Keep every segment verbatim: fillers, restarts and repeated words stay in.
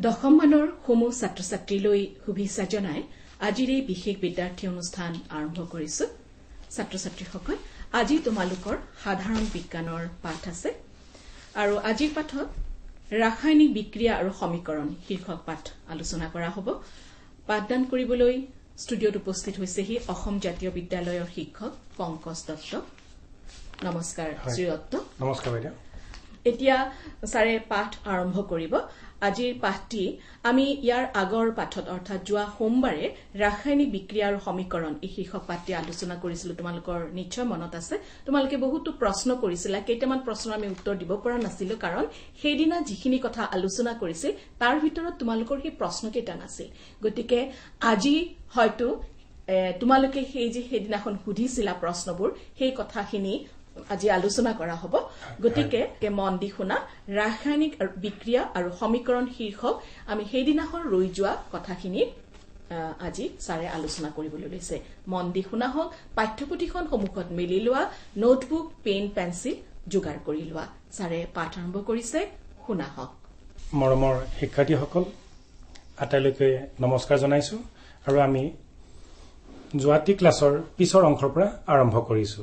দশম মানৰ সমূহ ছাত্ৰ ছাত্ৰীলৈ শুভেচ্ছা জনাই আজিৰ এই বিশেষ বিদ্যাৰ্থী অনুষ্ঠান আৰম্ভ কৰিছো। ছাত্ৰ ছাত্ৰীসকল, আজি তোমালোকৰ সাধাৰণ বিজ্ঞানৰ পাঠ আছে আৰু আজিৰ পাঠত ৰাসায়নিক বিক্ৰিয়া আৰু সমীকৰণ শীৰ্ষক পাঠ আলোচনা কৰা হ'ব। পাঠদান কৰিবলৈ ষ্টুডিঅ'ত উপস্থিত হৈছেহি অসম জাতীয় বিদ্যালয়ৰ শিক্ষক পংকজ দত্ত। নমস্কাৰ শ্ৰী দত্ত। নমস্কাৰ বাইদেউ। এতিয়া ছাৰে পাঠ আৰম্ভ কৰিব। আজিৰ পাঠটি আমি ইয়াৰ আগৰ পাঠত অৰ্থাৎ যোৱা সোমবাৰে ৰাসায়নিক বিক্ৰিয়া আৰু সমীকৰণ এই শীৰ্ষক পাঠটি আলোচনা কৰিছিলো। তোমালোকৰ নিশ্চয় মনত আছে। তোমালোকে বহুতো প্ৰশ্ন কৰিছিলা। কেইটামান প্ৰশ্নৰ আমি উত্তৰ দিব পৰা নাছিলো, কাৰণ সেইদিনা যিখিনি কথা আলোচনা কৰিছিল তাৰ ভিতৰত তোমালোকৰ সেই প্ৰশ্নকেইটা নাছিল। গতিকে আজি হয়তো তোমালোকে সেই যে সেইদিনাখন সুধিছিলা প্ৰশ্নবোৰ, সেই কথাখিনি আজি আলোচনা কৰা হ'ব। গতিকে মন দি শুনা। ৰাসায়নিক বিক্ৰিয়া আৰু সমীকৰণ শীৰ্ষক আমি সেইদিনাখন ৰৈ যোৱা কথাখিনি আজি ছাৰে আলোচনা কৰিবলৈ লৈছে। মন দি শুনা হওক। পাঠ্যপুথিখন সন্মুখত মেলি লোৱা, নোটবুক, পেন, পেঞ্চিল যোগাৰ কৰি লোৱা। ছাৰে পাঠ আৰম্ভ কৰিছে, শুনা হওক। মৰমৰ শিক্ষাৰ্থীসকল, আটাইলৈকে নমস্কাৰ জনাইছো আৰু আমি যোৱাটি ক্লাছৰ পিছৰ অংশৰ পৰা আৰম্ভ কৰিছো।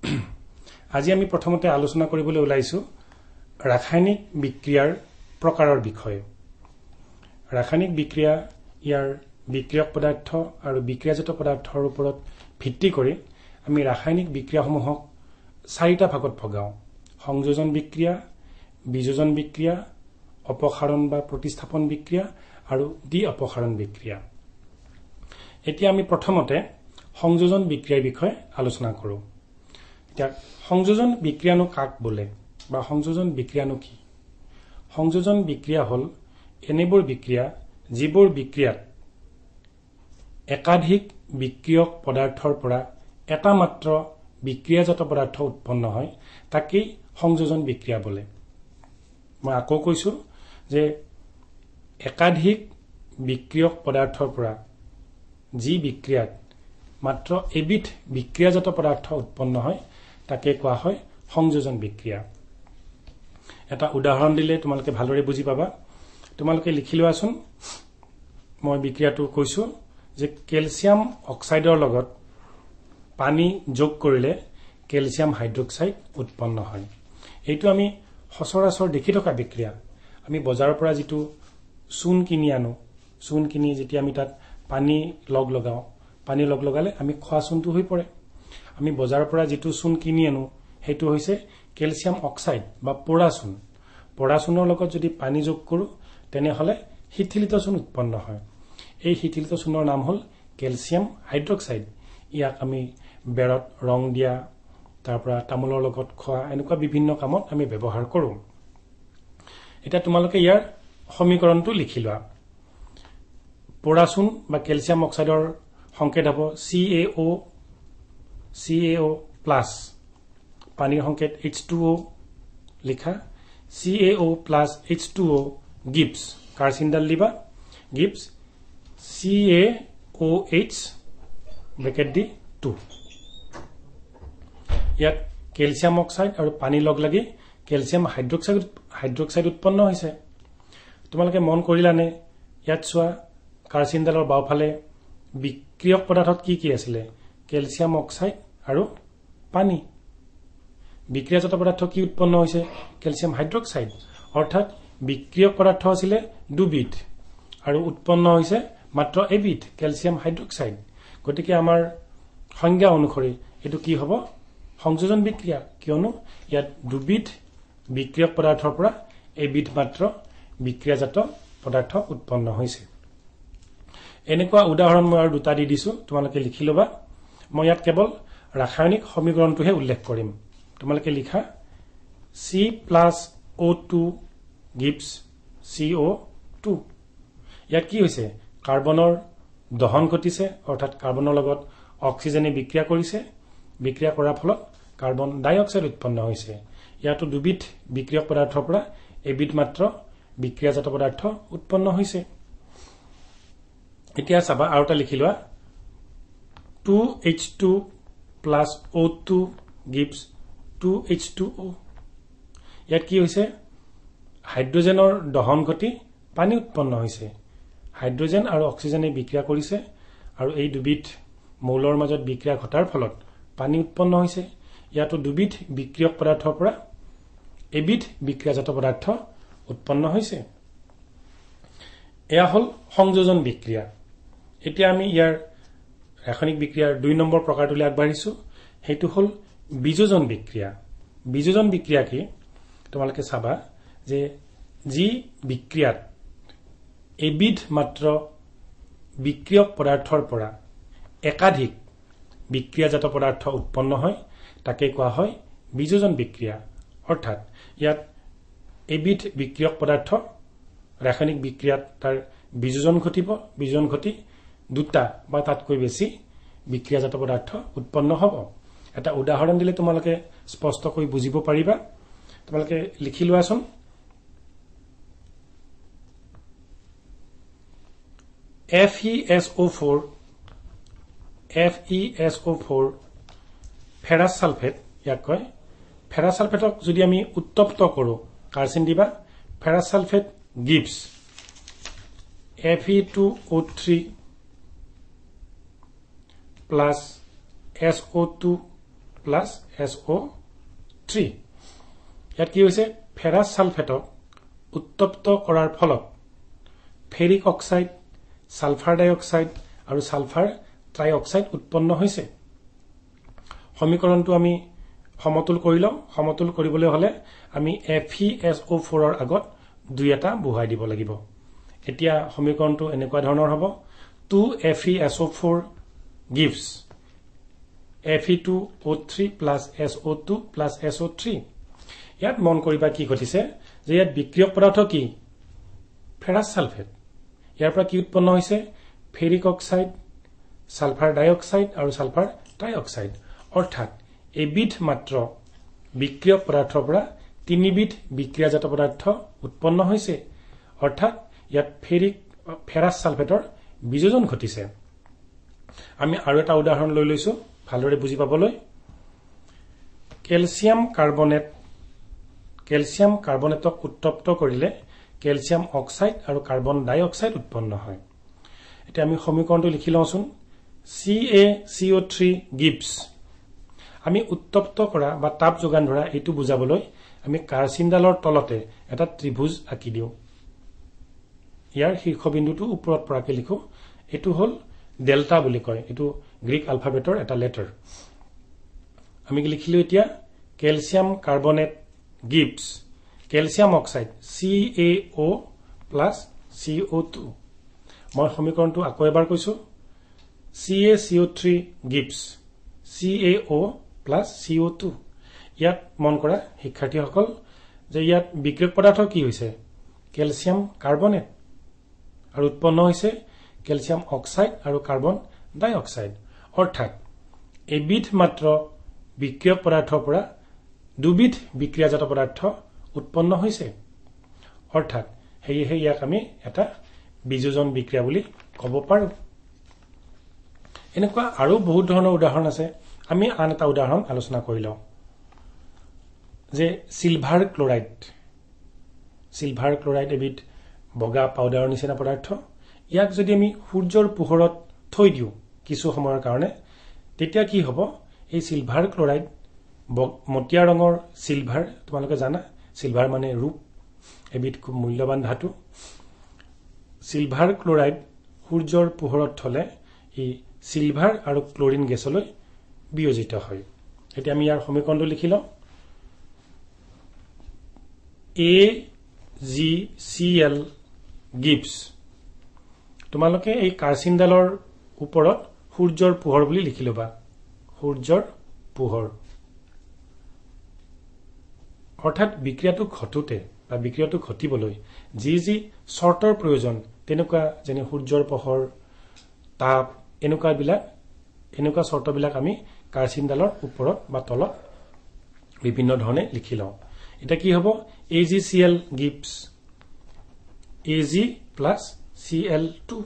আজি আমি প্ৰথমতে আলোচনা কৰিবলৈ ওলাইছো ৰাসায়নিক বিক্ৰিয়াৰ প্ৰকাৰৰ বিষয়ে। ৰাসায়নিক বিক্ৰিয়া ইয়াৰ বিক্ৰিয়ক পদাৰ্থ আৰু বিক্ৰিয়াজাত পদাৰ্থৰ ওপৰত ভিত্তি কৰি আমি ৰাসায়নিক বিক্ৰিয়াসমূহক চাৰিটা ভাগত ভগাও: সংযোজন বিক্ৰিয়া, বিযোজন বিক্ৰিয়া, অপসাৰণ বা প্ৰতিস্থাপন বিক্ৰিয়া আৰু দ্বি অপসাৰণ বিক্ৰিয়া। এতিয়া আমি প্ৰথমতে সংযোজন বিক্ৰিয়াৰ বিষয়ে আলোচনা কৰোঁ। এতিয়া সংযোজন বিক্ৰিয়ানো কাক বোলে বা সংযোজন বিক্ৰিয়ানো কি? সংযোজন বিক্ৰিয়া হ'ল এনেবোৰ বিক্ৰিয়া যিবোৰ বিক্ৰিয়াত একাধিক বিক্ৰিয়ক পদাৰ্থৰ পৰা এটা মাত্ৰ বিক্ৰিয়াজাত পদাৰ্থ উৎপন্ন হয়, তাকেই সংযোজন বিক্ৰিয়া বোলে। মই আকৌ কৈছো যে একাধিক বিক্ৰিয়ক পদাৰ্থৰ পৰা যি বিক্ৰিয়াত মাত্ৰ এবিধ বিক্ৰিয়াজাত পদাৰ্থ উৎপন্ন হয় তাকে কোৱা হয় সংযোজন বিক্ৰিয়া। এটা উদাহৰণ দিলে তোমালোকে ভালদৰে বুজি পাবা। তোমালোকে লিখি লোৱাচোন। মই বিক্ৰিয়াটো কৈছো যে কেলছিয়াম অক্সাইডৰ লগত পানী যোগ কৰিলে কেলছিয়াম হাইড্ৰক্সাইড উৎপন্ন হয়। এইটো আমি সচৰাচৰ দেখি থকা বিক্ৰিয়া। আমি বজাৰৰ পৰা যিটো চূণ কিনি আনো, চূণ কিনি যেতিয়া আমি তাত পানী লগ লগাও, পানী লগ লগালে আমি খোৱা চূণটো হৈ পৰে। আমি বজাৰৰ পৰা যিটো চূণ কিনি আনো সেইটো হৈছে কেলছিয়াম অক্সাইড বা পোৰা চূণ। পোৰা চূণৰ লগত যদি পানী যোগ কৰোঁ তেনেহলে শিথিলিত চূণ উৎপন্ন হয়। এই শিথিলিত চূণৰ নাম হ'ল কেলছিয়াম হাইড্ৰক্সাইড। ইয়াক আমি বেৰত ৰং দিয়া, তাৰ পৰা তামোলৰ লগত খোৱা, এনেকুৱা বিভিন্ন কামত আমি ব্যৱহাৰ কৰোঁ। এতিয়া তোমালোকে ইয়াৰ সমীকৰণটো লিখি লোৱা। পোৰা চূণ বা কেলছিয়াম অক্সাইডৰ সংকেত হ'ব C A O' C A O' plus, পানীৰ সংকেত এইচ টু অ' লিখা। C A O' plus H two O' gives, কাৰ চিনডাল দিবা, gives C A O' H bracket দি টু। ইয়াত কেলছিয়াম অক্সাইড আৰু পানী লগ লাগি কেলছিয়াম হাইড্ৰক্সাইড হাইড্ৰক্সাইড উৎপন্ন হৈছে। তোমালোকে মন কৰিলানে? ইয়াত চোৱা, কাৰ চিনডালৰ বাওঁফালে বিক্ৰিয়ক পদাৰ্থত কি কি আছিলে? কেলছিয়াম অক্সাইড আৰু পানী। বিক্ৰিয়াজাত পদাৰ্থ কি উৎপন্ন হৈছে? Calcium hydroxide. অৰ্থাৎ বিক্ৰিয়ক পদাৰ্থ আছিলে দুবিধ আৰু উৎপন্ন হৈছে মাত্ৰ এবিধ, কেলছিয়াম হাইড্ৰক্সাইড। গতিকে আমাৰ সংজ্ঞা অনুসৰি এইটো কি হ'ব? সংযোজন বিক্ৰিয়া, কিয়নো ইয়াত দুবিধ বিক্ৰিয়ক পদাৰ্থৰ পৰা এবিধ মাত্ৰ বিক্ৰিয়াজাত পদাৰ্থ উৎপন্ন হৈছে। এনেকুৱা উদাহৰণ মই আৰু দুটা দি দিছো, তোমালোকে লিখি ল'বা। মই ইয়াত কেৱল ৰাসায়নিক সমীকৰণটোহে উল্লেখ কৰিম। তোমালোকে লিখা C plus O' two gives C O' two. ইয়াত কি হৈছে? কাৰ্বনৰ দহন ঘটিছে, অৰ্থাৎ কাৰ্বনৰ লগত অক্সিজেনে বিক্ৰিয়া কৰিছে। বিক্ৰিয়া কৰাৰ ফলত কাৰ্বন ডাই অক্সাইড উৎপন্ন হৈছে। ইয়াতো দুবিধ বিক্ৰিয়ক পদাৰ্থৰ পৰা এবিধ মাত্ৰ বিক্ৰিয়াজাত পদাৰ্থ উৎপন্ন হৈছে। এতিয়া চাবা আৰু এটা লিখি লোৱা, two H two plus O' two gives two H two O'. ইয়াত কি হৈছে? হাইড্ৰজেনৰ দহন ঘটি পানী উৎপন্ন হৈছে হাইড্ৰোজেন আৰু অক্সিজেনে বিক্ৰিয়া কৰিছে আৰু এই দুবিধ মৌলৰ মাজত বিক্ৰিয়া ঘটাৰ ফলত পানী উৎপন্ন হৈছে ইয়াতো দুবিধ বিক্ৰিয়ক পদাৰ্থৰ পৰা এবিধ বিক্ৰিয়াজাত পদাৰ্থ উৎপন্ন হৈছে এয়া হল সংযোজন বিক্ৰিয়া এতিয়া আমি ইয়াৰ ৰাসায়নিক বিক্ৰিয়াৰ দুই নম্বৰ প্ৰকাৰটোলৈ আগবাঢ়িছো হেতু হল বিযোজন বিক্ৰিয়া বিযোজন বিক্ৰিয়া কি তোমালোকে চাবা যে যি বিক্ৰিয়াত এবিধ মাত্ৰ বিক্ৰিয়ক পদাৰ্থৰ পৰা একাধিক বিক্ৰিয়াজাত পদাৰ্থ উৎপন্ন হয় তাকে কোৱা হয় বিযোজন বিক্ৰিয়া অৰ্থাৎ ইয়াত এবিধ বিক্ৰিয়ক পদাৰ্থ ৰাসায়নিক বিক্ৰিয়াত তাৰ বিযোজন ঘটিব বিযোজন ঘটি দুটা বা তাতকৈ বেছি বিক্ৰিয়াজাত পদাৰ্থ উৎপন্ন হ'ব এটা উদাহৰণ দিলে তোমালোকে স্পষ্টকৈ বুজিব পাৰিবা তোমালোকে লিখি লোৱাচোন F e S O four F e S O four ferrous sulphate ইয়াক কয় ফেৰাছ সালফেটক যদি আমি উত্তপ্ত কৰো কাৰ্চিন দিবা ferrous sulphate gives F e two O three plus S O two plus S O three ইয়াত কি হৈছে ফেৰাছ সালফেটক উত্তপ্ত কৰাৰ ফলত ferric oxide sulphur dioxide আৰু সালফাৰ ট্রাই অক্সাইড উৎপন্ন হৈছে সমীকৰণটো আমি সমতুল কৰিলো সমতুল কৰিবলৈ হলে আমি F e S O four ৰ আগত দুই এটা বহাই দিব লাগিব এতিয়া সমীকৰণটো এনেকুৱা ধৰণৰ হ'ব two F e S O four gives F e two O three plus S O two plus S O three ইয়াত মন কৰিবা কি ঘটিছে যে ইয়াত বিক্ৰিয়ক পদাৰ্থ কি ফেৰাছ সালফেট ইয়াৰ পৰা কি উৎপন্ন হৈছে ferric oxide sulphur dioxide আৰু সালফাৰ ট্রাই অক্সাইড অৰ্থাৎ এবিধ মাত্ৰ বিক্ৰিয়ক পদাৰ্থৰ পৰা তিনিবিধ বিক্ৰিয়াজাত পদাৰ্থ উৎপন্ন হৈছে অৰ্থাৎ ইয়াত ফেৰিক ফেৰাছ সালফেটৰ বিযোজন ঘটিছে আমি আৰু এটা উদাহৰণ লৈ লৈছো ভালদৰে বুজি পাবলৈ ক্যালসিয়াম কাৰ্বনেট ক্যালসিয়াম কাৰ্বনেটক উত্তপ্ত কৰিলে ক্যালসিয়াম অক্সাইড আৰু কাৰ্বন ডাই অক্সাইড উৎপন্ন হয় এটা আমি সমীকৰণটো লিখি লওঁচোন C A C O three gives আমি উত্তপ্ত কৰা বা তাপ যোগান ধৰা এটো বুজাবলৈ আমি কাৰ্চিনডালৰ তলতে এটা ত্ৰিভুজ আঁকি দিও ইয়াৰ শীৰ্ষবিন্দুটো ওপৰত পৰাকে লিখো এটো হল ডেল্টা বুলি কয় এটো গ্ৰীক আলফাবেটৰ এটা লেটাৰ আমি লিখিলো এতিয়া calcium carbonate gives calcium oxide C A O plus C O two মই সমীকৰণটো আকৌ এবাৰ কৈছো C A C O three gives C A O plus C O two ইয়াত মন কৰা শিক্ষাৰ্থীসকল যে ইয়াত বিক্ৰিয়ক পদাৰ্থ কি হৈছে ক্যালসিয়াম কাৰ্বনেট আৰু উৎপন্ন হৈছে ক্যালসিয়াম অক্সাইড আৰু কাৰ্বন ডাই অক্সাইড অৰ্থাৎ এবিধ মাত্ৰ বিক্ৰিয়ক পদাৰ্থৰ পৰা দুবিধ বিক্ৰিয়াজাত পদাৰ্থ উৎপন্ন হৈছে অৰ্থাৎ হেয়ে ইয়াক আমি এটা বিযোজন বিক্ৰিয়া বুলি ক'ব পাৰো এনেকুৱা আৰু বহুত ধৰণৰ উদাহৰণ আছে আমি আন এটা উদাহৰণ আলোচনা কৰিলো যে সিলভাৰ ক্লোৰাইড সিলভাৰ ক্লোৰাইড এবিধ বগা পাউডাৰৰ নিচিনা পদাৰ্থ ইয়াক যদি আমি সূৰ্যৰ পোহৰত থৈ দিও কিছু সময়ৰ কাৰণে তেতিয়া কি হ'ব এই সিলভাৰ ক্লোৰাইড মটিয়া ৰঙৰ সিলভাৰ তোমালোকে জানা সিলভাৰ মানে ৰূপ এবিধ খুব মূল্যৱান ধাতু সিলভাৰ ক্লোৰাইড সূৰ্যৰ পোহৰত থলে ই সিলভাৰ আৰু ক্লোৰিন গেছলৈ বিয়োজিত হয় এতিয়া আমি ইয়াৰ সমীকৰণটো লিখি লওঁ A G C L gives তোমালোকে এই কাৰ্চিনডালৰ ওপৰত সূৰ্যৰ পোহৰ বুলি লিখি লবা সূৰ্যৰ পোহৰ অৰ্থাৎ বিক্ৰিয়াটো ঘটুতে বা বিক্ৰিয়াটো ঘটিবলৈ যি যি শৰ্তৰ প্ৰয়োজন তেনেকুৱা যেনে সূৰ্যৰ পোহৰ তাপ এনেকুৱা বিলাক এনেকুৱা শৰ্তবিলাক আমি কাৰ্চিনডালৰ ওপৰত বা তলত বিভিন্ন ধৰণে লিখি লওঁ এটা কি হ'ব A G C L gives A G plus C L two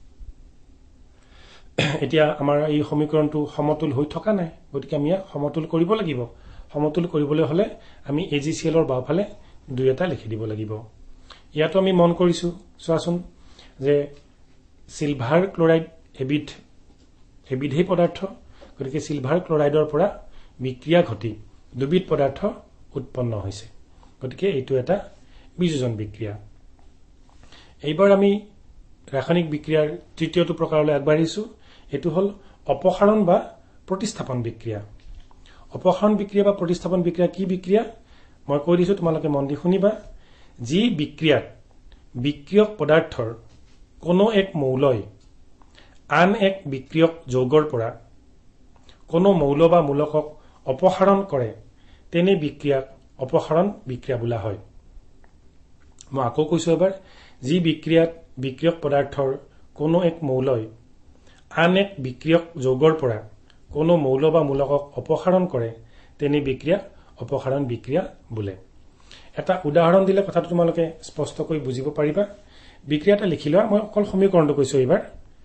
এতিয়া আমাৰ এই সমীকৰণটো সমতুল হৈ থকা নাই গতিকে আমি সমতুল কৰিব লাগিব সমতুল কৰিবলৈ হলে আমি A G C L ৰ বাওফালে দুই এটা লিখি দিব লাগিব ইয়াতো আমি মন কৰিছো চোৱাচোন যে সিলভাৰ ক্লোৰাইড এবিধ এবিধেই পদাৰ্থ গতিকে সিলভাৰ ক্লোৰাইডৰ পৰা বিক্ৰিয়া ঘটি দুবিধ পদাৰ্থ উৎপন্ন হৈছে গতিকে এইটো এটা বিযোজন বিক্ৰিয়া এইবাৰ আমি ৰাসায়নিক বিক্ৰিয়াৰ তৃতীয়টো প্ৰকাৰলৈ আগবাঢ়িছো এটো হল অপসাৰণ বা প্ৰতিস্থাপন বিক্ৰিয়া অপসাৰণ বিক্ৰিয়া বা প্ৰতিস্থাপন বিক্ৰিয়া কি বিক্ৰিয়া মই কৈ দিছো তোমালোকে মন দি শুনিবা যি বিক্ৰিয়াত বিক্ৰিয়ক পদাৰ্থৰ কোনো এক মৌলই আন এক বিক্ৰিয়ক যৌগৰ পৰা কোনো মৌল বা মূলকক অপসাৰণ কৰে তেনে বিক্ৰিয়াক অপসাৰণ বিক্ৰিয়া বোলা হয় মই আকৌ কৈছো এবাৰ যি বিক্ৰিয়াত বিক্ৰিয়ক পদাৰ্থৰ কোনো এক মৌলই আন এক বিক্ৰিয়ক যৌগৰ পৰা কোনো মৌল বা মূলকক অপসাৰণ কৰে তেনে বিক্ৰিয়াক অপসাৰণ বিক্ৰিয়া বোলে এটা উদাহৰণ দিলে কথাটো তোমালোকে স্পষ্টকৈ বুজিব পাৰিবা বিক্ৰিয়াটা লিখি লোৱা মই অকল সমীকৰণটো কৈছো এবাৰ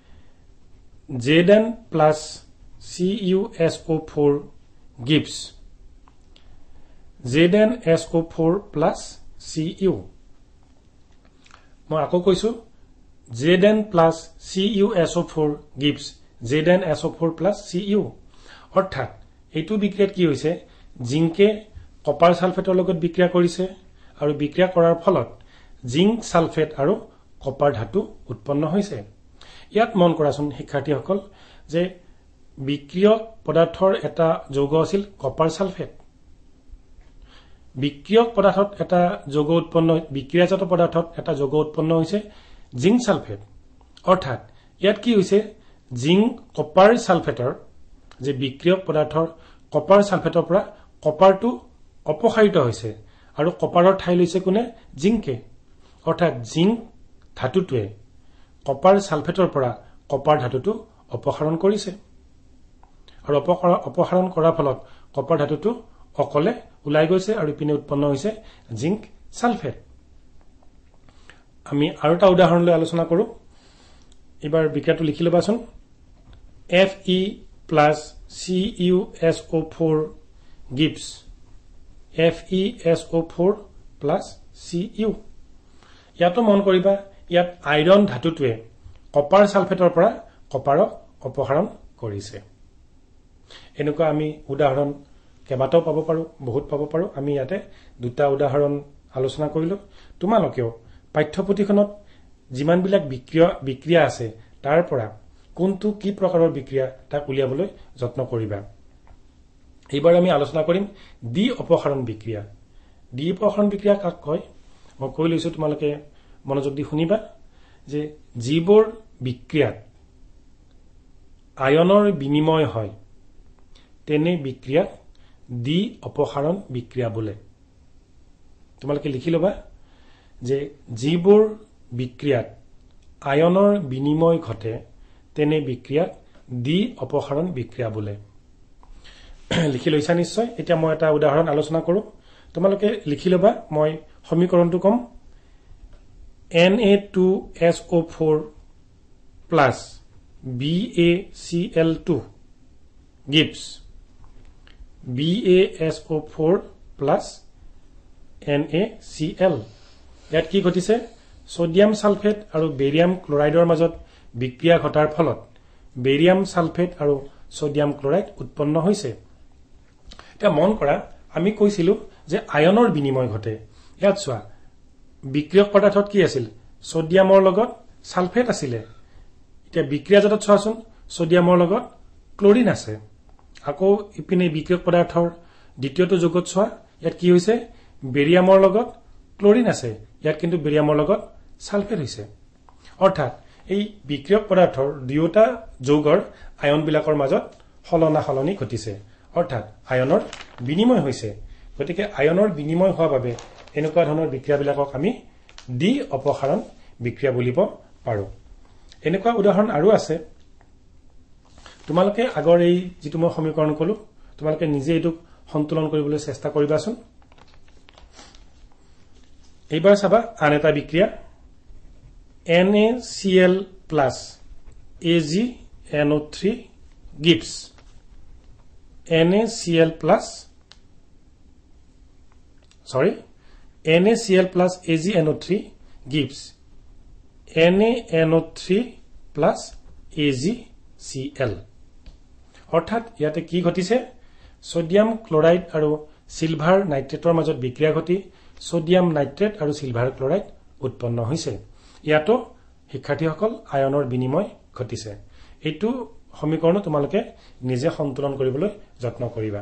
Zn plus C u S O four gives Zn S O four plus C u মই আকৌ কৈছো Zn plus C u S O four gives Zn S O four plus C u অৰ্থাৎ এইটো বিক্ৰিয়াত কি হৈছে জিংকে কপাৰ সালফেটৰ লগত বিক্ৰিয়া কৰিছে আৰু বিক্ৰিয়া কৰাৰ ফলত জিংক সালফেট আৰু কপাৰ ধাতু উৎপন্ন হৈছে ইয়াত মন কৰাচোন শিক্ষাৰ্থীসকল যে বিক্ৰিয়ক পদাৰ্থৰ এটা যৌগ আছিল কপাৰ সালফেট বিক্ৰিয়ক পদাৰ্থত এটা যৌগ উৎপন্ন বিক্ৰিয়াজাত পদাৰ্থত এটা যৌগ উৎপন্ন হৈছে জিংক সালফেট অৰ্থাৎ ইয়াত কি হৈছে জিংক কপাৰ সালফেটৰ যে বিক্ৰিয়ক পদাৰ্থৰ কপাৰ সালফেটৰ পৰা কপাৰটো অপসাৰিত হৈছে আৰু কপাৰৰ ঠাই লৈছে কোনে জিংকে অৰ্থাৎ জিংক ধাতুটোৱে কপাৰ সালফেটৰ পৰা কপাৰ ধাতুটো অপসাৰণ কৰিছে আৰু অপসাৰণ কৰাৰ ফলত কপাৰ ধাতুটো অকলে উলাই গৈছে আৰু পিনে উৎপন্ন হৈছে জিংক সালফেট আমি আৰু এটা উদাহৰণ লৈ আলোচনা কৰো এবাৰ বিক্ৰিয়াটো লিখি লবাচোন Fe plus C u S O four gives Fe S O four plus C u ইয়াতো মন কৰিবা ইয়াত আইৰন ধাতুটোৱে কপাৰ সালফেটৰ পৰা কপাৰক অপসাৰণ কৰিছে এনেকুৱা আমি উদাহৰণ কেবাটাও পাব পাৰো বহুত পাব পাৰো আমি ইয়াতে দুটা উদাহৰণ আলোচনা কৰিলো তোমালোকেও পাঠ্যপুথিখনত যিমান বিলাক বিক্ৰিয়া বিক্ৰিয়া আছে তাৰ পৰা কোনটো কি প্ৰকাৰৰ বিক্ৰিয়া তাক উলিয়াবলৈ যত্ন কৰিবা এইবাৰ আমি আলোচনা কৰিম দ্বি অপসাৰণ বিক্ৰিয়া দ্বি অপসাৰণ বিক্ৰিয়া কাক কয় মই কৈ লৈছো তোমালোকে মনোযোগ দি শুনিবা যে যিবোৰ বিক্ৰিয়াত আয়নৰ বিনিময় হয় তেনে বিক্ৰিয়াক দ্বি অপসাৰণ বিক্ৰিয়া বোলে তোমালোকে লিখি লবা যে যিবোৰ বিক্ৰিয়াত আয়নৰ বিনিময় ঘটে তেনে বিক্ৰিয়াক দ্বি অপসাৰণ বিক্ৰিয়া বোলে লিখি লৈছা নিশ্চয় এতিয়া মই এটা উদাহৰণ আলোচনা কৰো তোমালোকে লিখি লবা মই সমীকৰণটো কম N A two S O four plus B A C L two gives B A S O four plus N A C L ইয়াত কি ঘটিছে সোডিয়াম সালফেট আৰু বেৰিয়াম ক্লোৰাইডৰ মাজত বিক্ৰিয়া ঘটাৰ ফলত বেৰিয়াম সালফেট আৰু সোডিয়াম ক্লোৰাইড উৎপন্ন হৈছে এটা মন কৰা আমি কৈছিলো যে আয়নৰ বিনিময় ঘটে ইয়াত চোৱা বিক্ৰিয়ক পদাৰ্থত কি আছিল সোডিয়ামৰ লগত সালফেট আছিল এতিয়া বিক্ৰিয়াজাতত চোৱাচোন সোডিয়ামৰ লগত ক্লোৰিন আছে আকৌ ইপিনে বিক্ৰিয়ক পদাৰ্থৰ দ্বিতীয়টো যৌগত চোৱা ইয়াত কি হৈছে বেৰিয়ামৰ লগত ক্লোৰিন আছে ইয়াত কিন্তু বেৰিয়ামৰ লগত সালফেট হৈছে অৰ্থাৎ এই বিক্ৰিয়ক পদাৰ্থৰ দুয়োটা যৌগৰ আয়ন বিলাকৰ মাজত হলনা হলনি ঘটিছে অৰ্থাৎ আয়নৰ বিনিময় হৈছে গতিকে আয়নৰ বিনিময় হোৱাৰ বাবে এনেকুৱা ধৰণৰ বিক্ৰিয়াবিলাকক আমি দ্বি অপসাৰণ বিক্ৰিয়া বুলিব পাৰো এনেকুৱা উদাহৰণ আৰু আছে তোমালোকে আগৰ এই যেটো মই সমীকৰণ কলো তোমালোকে নিজে এটো সন্তুলন কৰিবলৈ চেষ্টা কৰিবাচোন এইবাৰ চাবা আন এটা বিক্ৰিয়া NaCl plus A G N O three gives NaCl plus sorry NaCl plus A G N O three gives NaNO3 plus AgCl অৰ্থাৎ ইয়াতে কি ঘটিছে সোডিয়াম ক্লোৰাইড আৰু সিলভাৰ নাইট্ৰেটৰ মাজত বিক্ৰিয়া ঘটি সোডিয়াম নাইট্ৰেট আৰু সিলভাৰ ক্লোৰাইড উৎপন্ন হৈছে ইয়াতো শিক্ষাৰ্থীসকল আয়নৰ বিনিময় ঘটিছে এইটো সমীকৰণ তোমালোকে নিজে সন্তুলন কৰিবলৈ যত্ন কৰিবা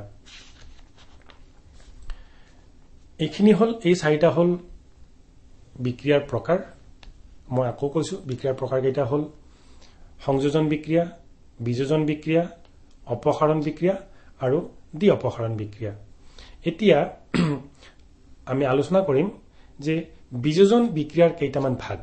এইখিনি হল এই চাৰিটা হল বিক্ৰিয়াৰ প্ৰকাৰ মই আকৌ কৈছো বিক্ৰিয়াৰ প্ৰকাৰ কেইটা হল সংযোজন বিক্ৰিয়া বিযোজন বিক্ৰিয়া অপসাৰণ বিক্ৰিয়া আৰু দ্বি অপসাৰণ বিক্ৰিয়া এতিয়া আমি আলোচনা কৰিম যে বিযোজন বিক্ৰিয়াৰ কেইটামান ভাগ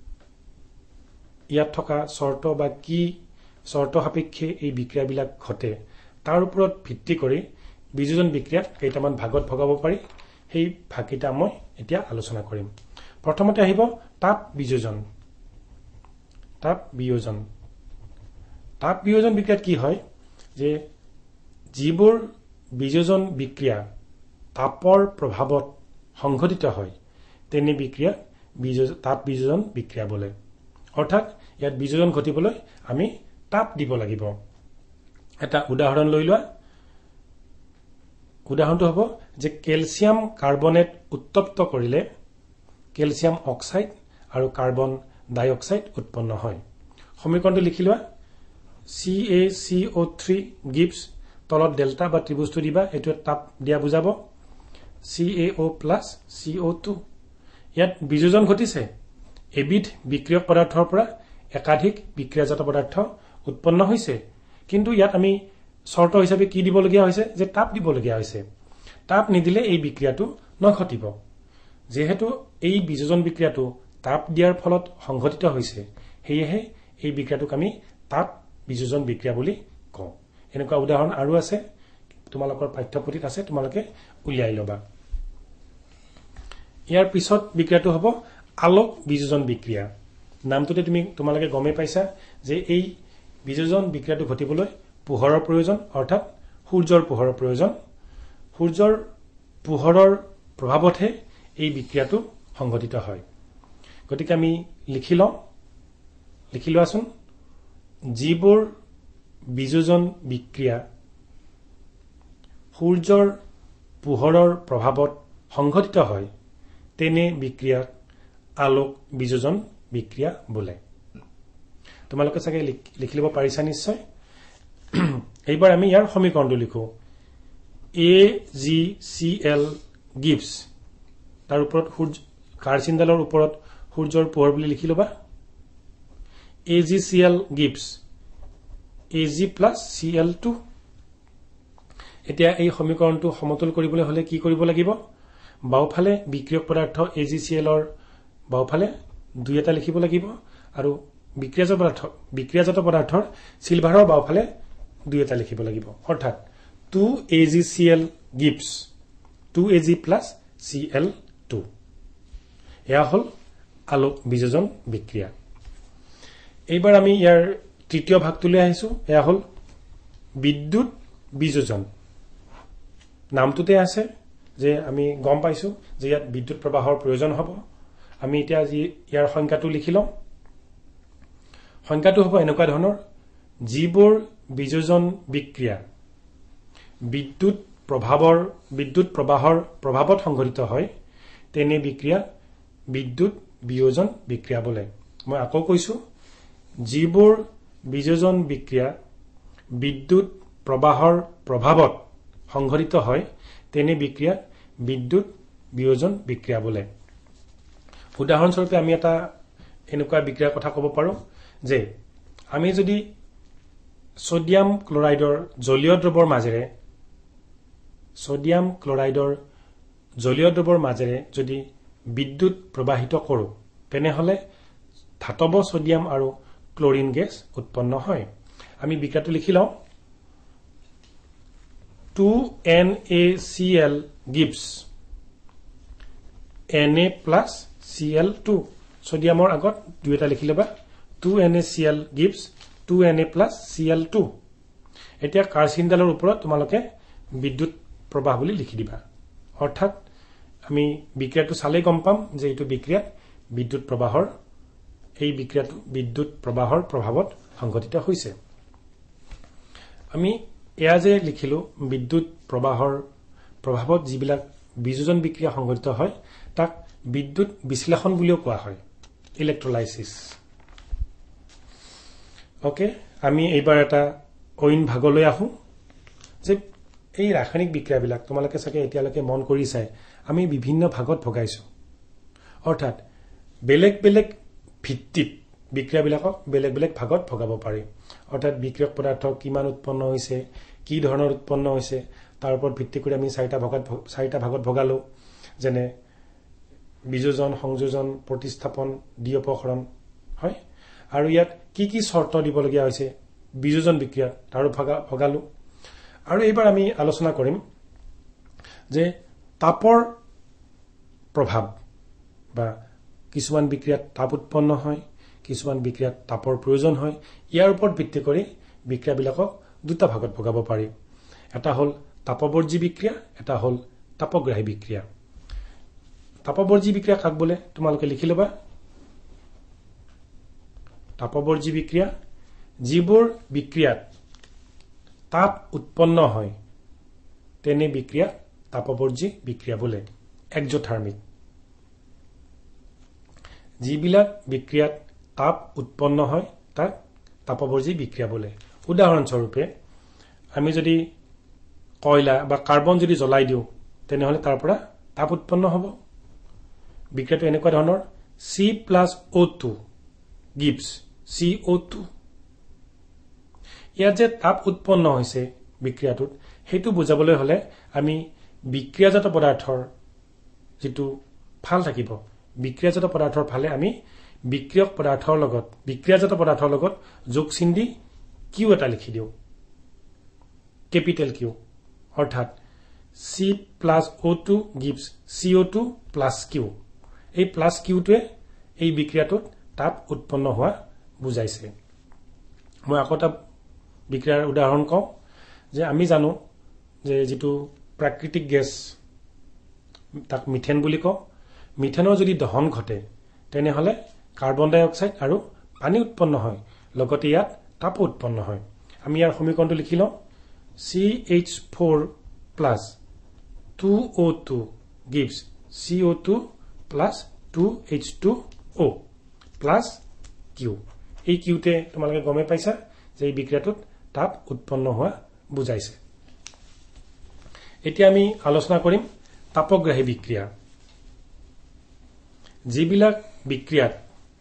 ইয়াত থকা শৰ্ত বা কি শৰ্ত সাপেক্ষে এই বিক্ৰিয়াবিলাক ঘটে তাৰ ওপৰত ভিত্তি কৰি বিযোজন বিক্ৰিয়াত কেইটামান ভাগত ভগাব পাৰি সেই ভাগকেইটা মই এতিয়া আলোচনা কৰিম প্ৰথমতে আহিব তাপ বিযোজন তাপ বিয়োজন তাপ বিয়োজন বিক্ৰিয়াত কি হয় যে যিবোৰ বিযোজন বিক্ৰিয়া তাপৰ প্ৰভাৱত সংঘটিত হয় তেনে বিক্ৰিয়া তাপ বিযোজন বিক্ৰিয়া বোলে অৰ্থাৎ ইয়াত বিযোজন ঘটিবলৈ আমি তাপ দিব লাগিব এটা উদাহৰণ লৈ লোৱা উদাহৰণটো হ'ব যে ক্যালসিয়াম কাৰ্বনেট উত্তপ্ত কৰিলে ক্যালসিয়াম অক্সাইড আৰু কাৰ্বন ডাই অক্সাইড উৎপন্ন হয় সমীকৰণটো লিখি লোৱা C A C O three gives তলত ডেল্টা বা ত্ৰিভুজটো দিবা এটো তাপ দিয়া বুজাব C A O plus C O two ইয়াত বিযোজন ঘটিছে এবিধ বিক্ৰিয়ক পদাৰ্থৰ পৰা একাধিক বিক্ৰিয়াজাত পদাৰ্থ উৎপন্ন হৈছে কিন্তু ইয়াত আমি শৰ্ত হিচাপে কি দিব লগিয়া হৈছে যে তাপ দিব লগিয়া হৈছে তাপ নিদিলে এই বিক্ৰিয়াটো নঘটিব যেহেতু এই বিযোজন বিক্ৰিয়াটো তাপ দিয়াৰ ফলত সংঘটিত হৈছে হেয়েহে এই বিক্ৰিয়াটোক আমি তাপ বিযোজন বিক্ৰিয়া বুলি কওঁ এনেকুৱা উদাহৰণ আৰু আছে তোমালোকৰ পাঠ্যপুথিত আছে তোমালোকে উলিয়াই লবা ইয়াৰ পিছত বিক্ৰিয়াটো হ'ব আলোক বিযোজন বিক্ৰিয়া নামটোতে তুমি তোমালোকে গমে পাইছা যে এই বিযোজন বিক্ৰিয়াটো ঘটিবলৈ পোহৰৰ প্ৰয়োজন অৰ্থাৎ সূৰ্যৰ পোহৰৰ প্ৰয়োজন সূৰ্যৰ পোহৰৰ প্ৰভাৱতহে এই বিক্ৰিয়াটো সংঘটিত হয় গতিকে আমি লিখি লওঁ লিখি লোৱাচোন যিবোৰ বিযোজন বিক্ৰিয়া সূৰ্যৰ পোহৰৰ প্ৰভাৱত সংঘটিত হয় তেনে বিক্ৰিয়াক আলোক বিযোজন বিক্ৰিয়া বোলে তোমালোকে চাগে লিখি লব পাৰিছা নিশ্চয় এইবাৰ আমি ইয়াৰ সমীকৰণটো লিখো AgCl gives তাৰ ওপৰত সূৰ্য কাৰ্চিনডালৰ ওপৰত সূৰ্যৰ পোহৰ বুলি লিখি লবা AgCl gives Ag plus Cl two এতিয়া এই সমীকৰণটো সমতুল কৰিবলৈ হলে কি কৰিব লাগিব বাওফালে বিক্ৰিয়ক পদাৰ্থ AgCl ৰ বাওফালে দুই এটা লিখিব লাগিব আৰু বিক্ৰিয়াজাত পদাৰ্থ বিক্ৰিয়াজাত পদাৰ্থৰ সিলভাৰৰ বাওফালে দুই এটা লিখিব লাগিব অৰ্থাৎ two AgCl gives two Ag plus Cl two এয়া হল আলোক বিযোজন বিক্ৰিয়া এইবাৰ আমি ইয়াৰ তৃতীয় ভাগটোলৈ আহিছো এয়া হল বিদ্যুৎ বিযোজন নামটোতে আছে যে আমি গম পাইছো যে ইয়াত বিদ্যুৎ প্ৰবাহৰ প্ৰয়োজন হ'ব আমি এতিয়া আজি ইয়াৰ সংখ্যাটো লিখি লম সংখ্যাটো হ'ব এনেকুৱা ধৰণৰ যিবোৰ বিযোজন বিক্ৰিয়া বিদ্যুৎ প্ৰভাৱৰ বিদ্যুৎ প্ৰবাহৰ প্ৰভাৱত সংঘটিত হয় তেনে বিক্ৰিয়া বিদ্যুৎ বিয়োজন বিক্ৰিয়া বোলে মই আকৌ কৈছো যিবোৰ বিযোজন বিক্ৰিয়া বিদ্যুৎ প্ৰবাহৰ প্ৰভাৱত সংঘটিত হয় তেনে বিক্ৰিয়া বিদ্যুৎ বিয়োজন বিক্ৰিয়া বোলে উদাহৰণস্বৰূপে আমি এটা এনেকুৱা বিক্ৰিয়াৰ কথা ক'ব পাৰো যে আমি যদি সোডিয়াম ক্লোৰাইডৰ জলীয় দ্ৰৱৰ মাজেৰে সোডিয়াম ক্লোৰাইডৰ জলীয় দ্ৰৱৰ মাজেৰে যদি বিদ্যুৎ প্ৰবাহিত কৰো তেনেহলে ধাতব সোডিয়াম আৰু ক্লোৰিন গেছ উৎপন্ন হয় আমি বিক্ৰিয়াটো লিখি লওঁ two N A C L gives Na plus Cl two সোডিয়ামৰ আগত দুই এটা লিখি লবা two NaCl gives two Na plus Cl two এতিয়া কাৰ্চিনডালৰ ওপৰত তোমালোকে বিদ্যুৎ প্ৰবাহ বুলি লিখি দিবা অৰ্থাৎ আমি বিক্ৰিয়াটো চালে গম পাম যে এইটো বিক্ৰিয়া বিদ্যুৎ প্ৰবাহৰ এই বিক্ৰিয়াটো বিদ্যুৎ প্ৰবাহৰ প্ৰভাৱত সংঘটিত হৈছে আমি এয়া যে লিখিলো বিদ্যুৎ প্ৰবাহৰ প্ৰভাৱত যিবিলাক বিযোজন বিক্ৰিয়া সংঘটিত হয় তাক বিদ্যুৎ বিশ্লেষণ বুলিও কোৱা হয় ইলেক্ট্ৰোলাইসিস ওকে আমি এইবাৰ এটা অইন ভাগলৈ আহো যে এই ৰাসায়নিক বিক্ৰিয়াবিলাক তোমালোকে চাগে এতিয়ালৈকে মন কৰি চাই আমি বিভিন্ন ভাগত ভগাইছো অৰ্থাৎ বেলেগ বেলেগ ভিত্তিত বিক্ৰিয়াবিলাকক বেলেগ বেলেগ ভাগত ভগাব পাৰি অৰ্থাৎ বিক্ৰিয়ক পদাৰ্থ কিমান উৎপন্ন হৈছে কি ধৰণৰ উৎপন্ন হৈছে তাৰ ওপৰত ভিত্তি কৰি আমি চাৰিটা ভাগত চাৰিটা ভাগত ভগালো যেনে বিযোজন সংযোজন প্ৰতিস্থাপন দ্বি অপসৰণ হয় আৰু ইয়াত কি কি শৰ্ত দিবলগীয়া হৈছে বিযোজন বিক্ৰিয়া তাৰো ভগালো আৰু এইবাৰ আমি আলোচনা কৰিম যে তাপৰ প্ৰভাৱ বা কিছুমান বিক্ৰিয়াত তাপ উৎপন্ন হয় কিছুমান বিক্ৰিয়াত তাপৰ প্ৰয়োজন হয় ইয়াৰ ওপৰত ভিত্তি কৰি বিক্ৰিয়াবিলাকক দুটা ভাগত ভগাব পাৰি এটা হল তাপবৰ্জী বিক্ৰিয়া এটা হল তাপগ্ৰাহী বিক্ৰিয়া তাপবৰ্জী বিক্ৰিয়া কাক বলে তোমালোকে লিখি লবা তাপবৰ্জী বিক্ৰিয়া যিবোৰ বিক্ৰিয়াত তাপ উৎপন্ন হয় তেনে বিক্ৰিয়া তাপবৰ্জী বিক্ৰিয়া বলে এক্সোথাৰ্মিক যিবিলাক বিক্ৰিয়াত তাপ উৎপন্ন হয় তাক তাপবৰ্জী বিক্ৰিয়া বলে উদাহৰণ স্বৰূপে আমি যদি কয়লা বা কাৰ্বন যদি জ্বলাই দিও তেনেহলে তাৰ পৰা তাপ উৎপন্ন হ'ব বিক্ৰিয়াটো এনেকুৱা ধৰণৰ C plus O two gives C O two ইয়াত যে তাপ উৎপন্ন হৈছে বিক্ৰিয়াটোত হেতু বুজাবলৈ হলে আমি বিক্ৰিয়াজাত পদাৰ্থৰ যেটো ফাল থাকিব বিক্ৰিয়াজাত পদাৰ্থৰ ফালে আমি বিক্ৰিয়ক পদাৰ্থৰ লগত বিক্ৰিয়াজাত পদাৰ্থৰ লগত যোগ চিন দি কিউ এটা লিখি দিও ক্যাপিটেল কিউ অৰ্থাৎ C plus O two gives C O two plus Q এই প্লাস কিউটোৱে এই বিক্ৰিয়াটোত তাপ উৎপন্ন হোৱা বুজাইছে মই আকটা বিক্ৰিয়াৰ উদাহৰণ কওঁ যে আমি জানো যে যেটো প্ৰাকৃতিক গ্যাস তাক মিথেন বুলি কওঁ মিথেনৰ যদি দহন ঘটে তেনেহলে কাৰ্বন ডাই অক্সাইড আৰু পানী উৎপন্ন হয় লগতে ইয়াত তাপ উৎপন্ন হয় আমি ইয়াৰ সমীকৰণটো লিখি লওঁ C H four plus two O two gives C O two plus two H two O plus Q এই কিউতে তোমালোকে গমে পাইছা যে এই বিক্ৰিয়াটোত তাপ উৎপন্ন হোৱা বুজাইছে এতিয়া আমি আলোচনা কৰিম তাপগ্ৰাহী বিক্ৰিয়া যিবিলাক বিক্ৰিয়াত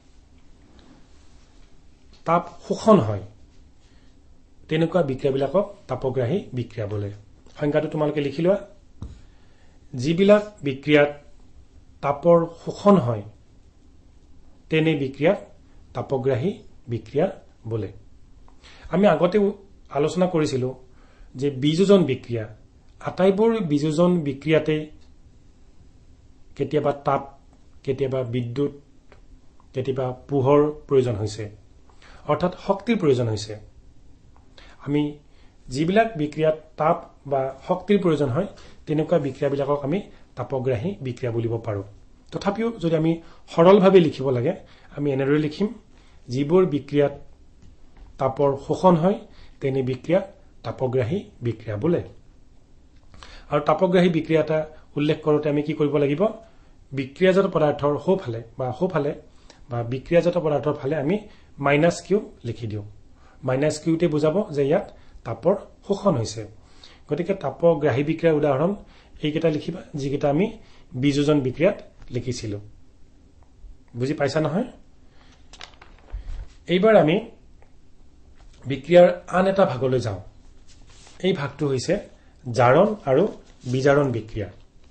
তাপ শোষণ হয় তেনেকুৱা বিক্ৰিয়াবিলাকক তাপগ্ৰাহী বিক্ৰিয়া বলে সংজ্ঞাটো তোমালোকে লিখি লোৱা যিবিলাক বিক্ৰিয়াত তাপৰ শোষণ হয় তেনে বিক্ৰিয়া তাপগ্ৰাহী বিক্ৰিয়া বলে আমি আগতে আলোচনা কৰিছিলো যে বিযোজন বিক্ৰিয়া আটাইবোৰ বিযোজন বিক্ৰিয়াতে কেতিয়াবা তাপ কেতিয়াবা বিদ্যুৎ কেতিয়াবা পোহৰ প্ৰয়োজন হৈছে অৰ্থাৎ শক্তিৰ প্ৰয়োজন হৈছে আমি যিবিলাক বিক্ৰিয়াত তাপ বা শক্তিৰ প্ৰয়োজন হয় তেনেকুৱা বিক্ৰিয়াবিলাকক আমি তাপগ্ৰাহী বিক্ৰিয়া বুলিব পাৰো তথাপিও যদি আমি সৰলভাৱে লিখিব লাগে আমি এনেদৰে লিখিম যিবোৰ বিক্ৰিয়াত তাপৰ শোষণ হয় তেনে বিক্ৰিয়া তাপগ্ৰাহী বিক্ৰিয়া বলে আৰু তাপগ্ৰাহী বিক্ৰিয়া এটা উল্লেখ কৰোতে আমি কি কৰিব লাগিব বিক্ৰিয়াজাত পদাৰ্থৰ সোফালে বা সোফালে বা বিক্ৰিয়াজাত পদাৰ্থৰ ফালে আমি মাইনাস কিউ লিখি দিও মাইনাস কিউতে বুজাব যে ইয়াত তাপৰ শোষণ হৈছে গতিকে তাপগ্ৰাহী বিক্ৰিয়াৰ উদাহৰণ এইকেইটা লিখিবা যিকেইটা আমি বিযোজন বিক্ৰিয়াত লিখিছিলো বুজি পাইছা নহয় এইবাৰ আমি বিক্ৰিয়াৰ আন এটা ভাগলৈ যাওঁ এই ভাগটো হৈছে জাৰণ আৰু বিজাৰণ বিক্ৰিয়া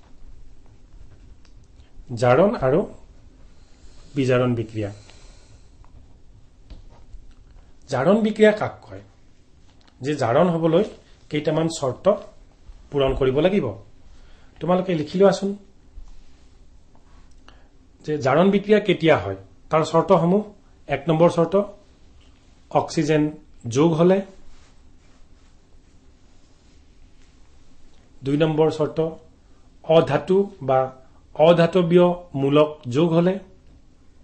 জাৰণ আৰু বিজাৰণ বিক্ৰিয়া জাৰণ বিক্ৰিয়া কাক কয় যে জাৰণ হবলৈ কেইটামান শৰ্ত পূৰণ কৰিব লাগিব তোমালোকে লিখি লোৱাচোন যে জাৰণ বিক্ৰিয়া কেতিয়া হয় তাৰ শৰ্তসমূহ এক নম্বৰ শৰ্ত অক্সিজেন যোগ হলে দুই নম্বৰ শৰ্ত অধাতু বা অধাতৱীয় মূলক যোগ হলে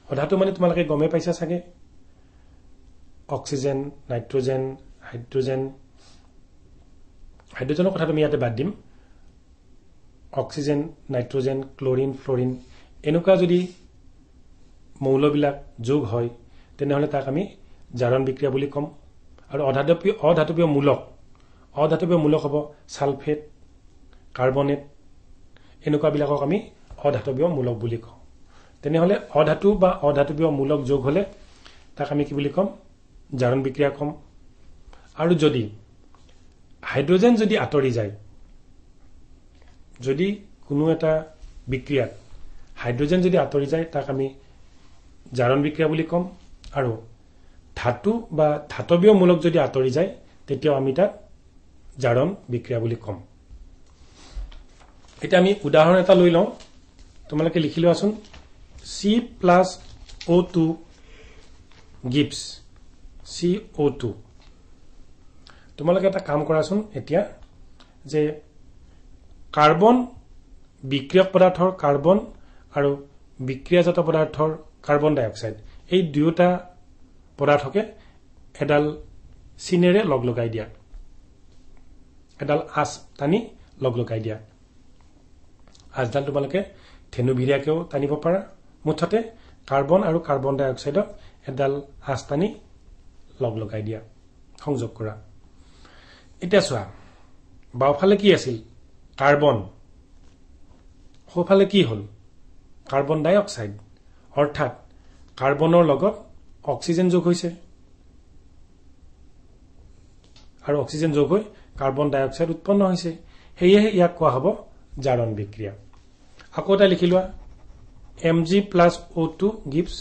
অধাতু মানে তোমালোকে গমে পাইছা চাগে অক্সিজেন নাইট্ৰজেন হাইড্ৰোজেন হাইড্ৰোজেনৰ কথা তুমি ইয়াতে বাদ দিম অক্সিজেন নাইট্ৰজেন ক্লোৰিন ফ্লোৰিন এনেকুৱা যদি মৌলবিলাক যোগ হয় তেনেহলে তাক আমি জাৰণ বিক্ৰিয়া বুলি কম আৰু অধাতৱীয় অধাতৱীয় মূলক অধাতৱীয় মূলক হ'ব সালফেট কাৰ্বনেট এনেকুৱা বিলাকক আমি অধাতৱীয় মূলক বুলি কওঁ তেনেহলে অধাতু বা অধাতৱীয় মূলক যোগ হলে তাক আমি কি বুলি কম জাৰণ বিক্ৰিয়া কম আৰু যদি হাইড্ৰোজেন যদি আঁতৰি যায় যদি কোনো এটা বিক্ৰিয়াত হাইড্ৰোজেন যদি আঁতৰি যায় তাক আমি জাৰণ বিক্ৰিয়া বুলি কম আৰু ধাতু বা ধাতৱীয় মূলক যদি আঁতৰি যায় তেতিয়াও আমি তাক জাৰণ বিক্ৰিয়া বুলি কম এটা আমি উদাহৰণ এটা লৈ লওঁ তোমালোকে লিখি লোৱাচোন C plus O two gives C O two তোমালোকে এটা কাম কৰাচোন এতিয়া যে কাৰ্বন বিক্ৰিয়ক পদাৰ্থৰ কাৰ্বন আৰু বিক্ৰিয়াজাত পদাৰ্থৰ কাৰ্বন ডাই অক্সাইড এই দুয়োটা পদাৰ্থকে এডাল চিনেৰে লগ লগাই দিয়া এডাল আঁচ টানি লগ লগাই দিয়া আঁচডাল তোমালোকে ধেনুভিৰিয়াকেও টানিব পাৰা মুঠতে কাৰ্বন আৰু কাৰ্বন ডাই অক্সাইডক এডাল আঁচ টানি লগ লগাই দিয়া সংযোগ কৰা এতিয়া চোৱা বাওফালে কি আছিল কাৰ্বন সোঁফালে কি হল কাৰ্বন ডাই অক্সাইড অৰ্থাৎ কাৰ্বনৰ লগত অক্সিজেন যোগ হৈছে আৰু অক্সিজেন যোগ হৈ কাৰ্বন ডাই অক্সাইড উৎপন্ন হৈছে হেয়েহে ইয়াক কোৱা হ'ব জাৰণ বিক্ৰিয়া আকৌ এটা লিখি লোৱা Mg plus O two gives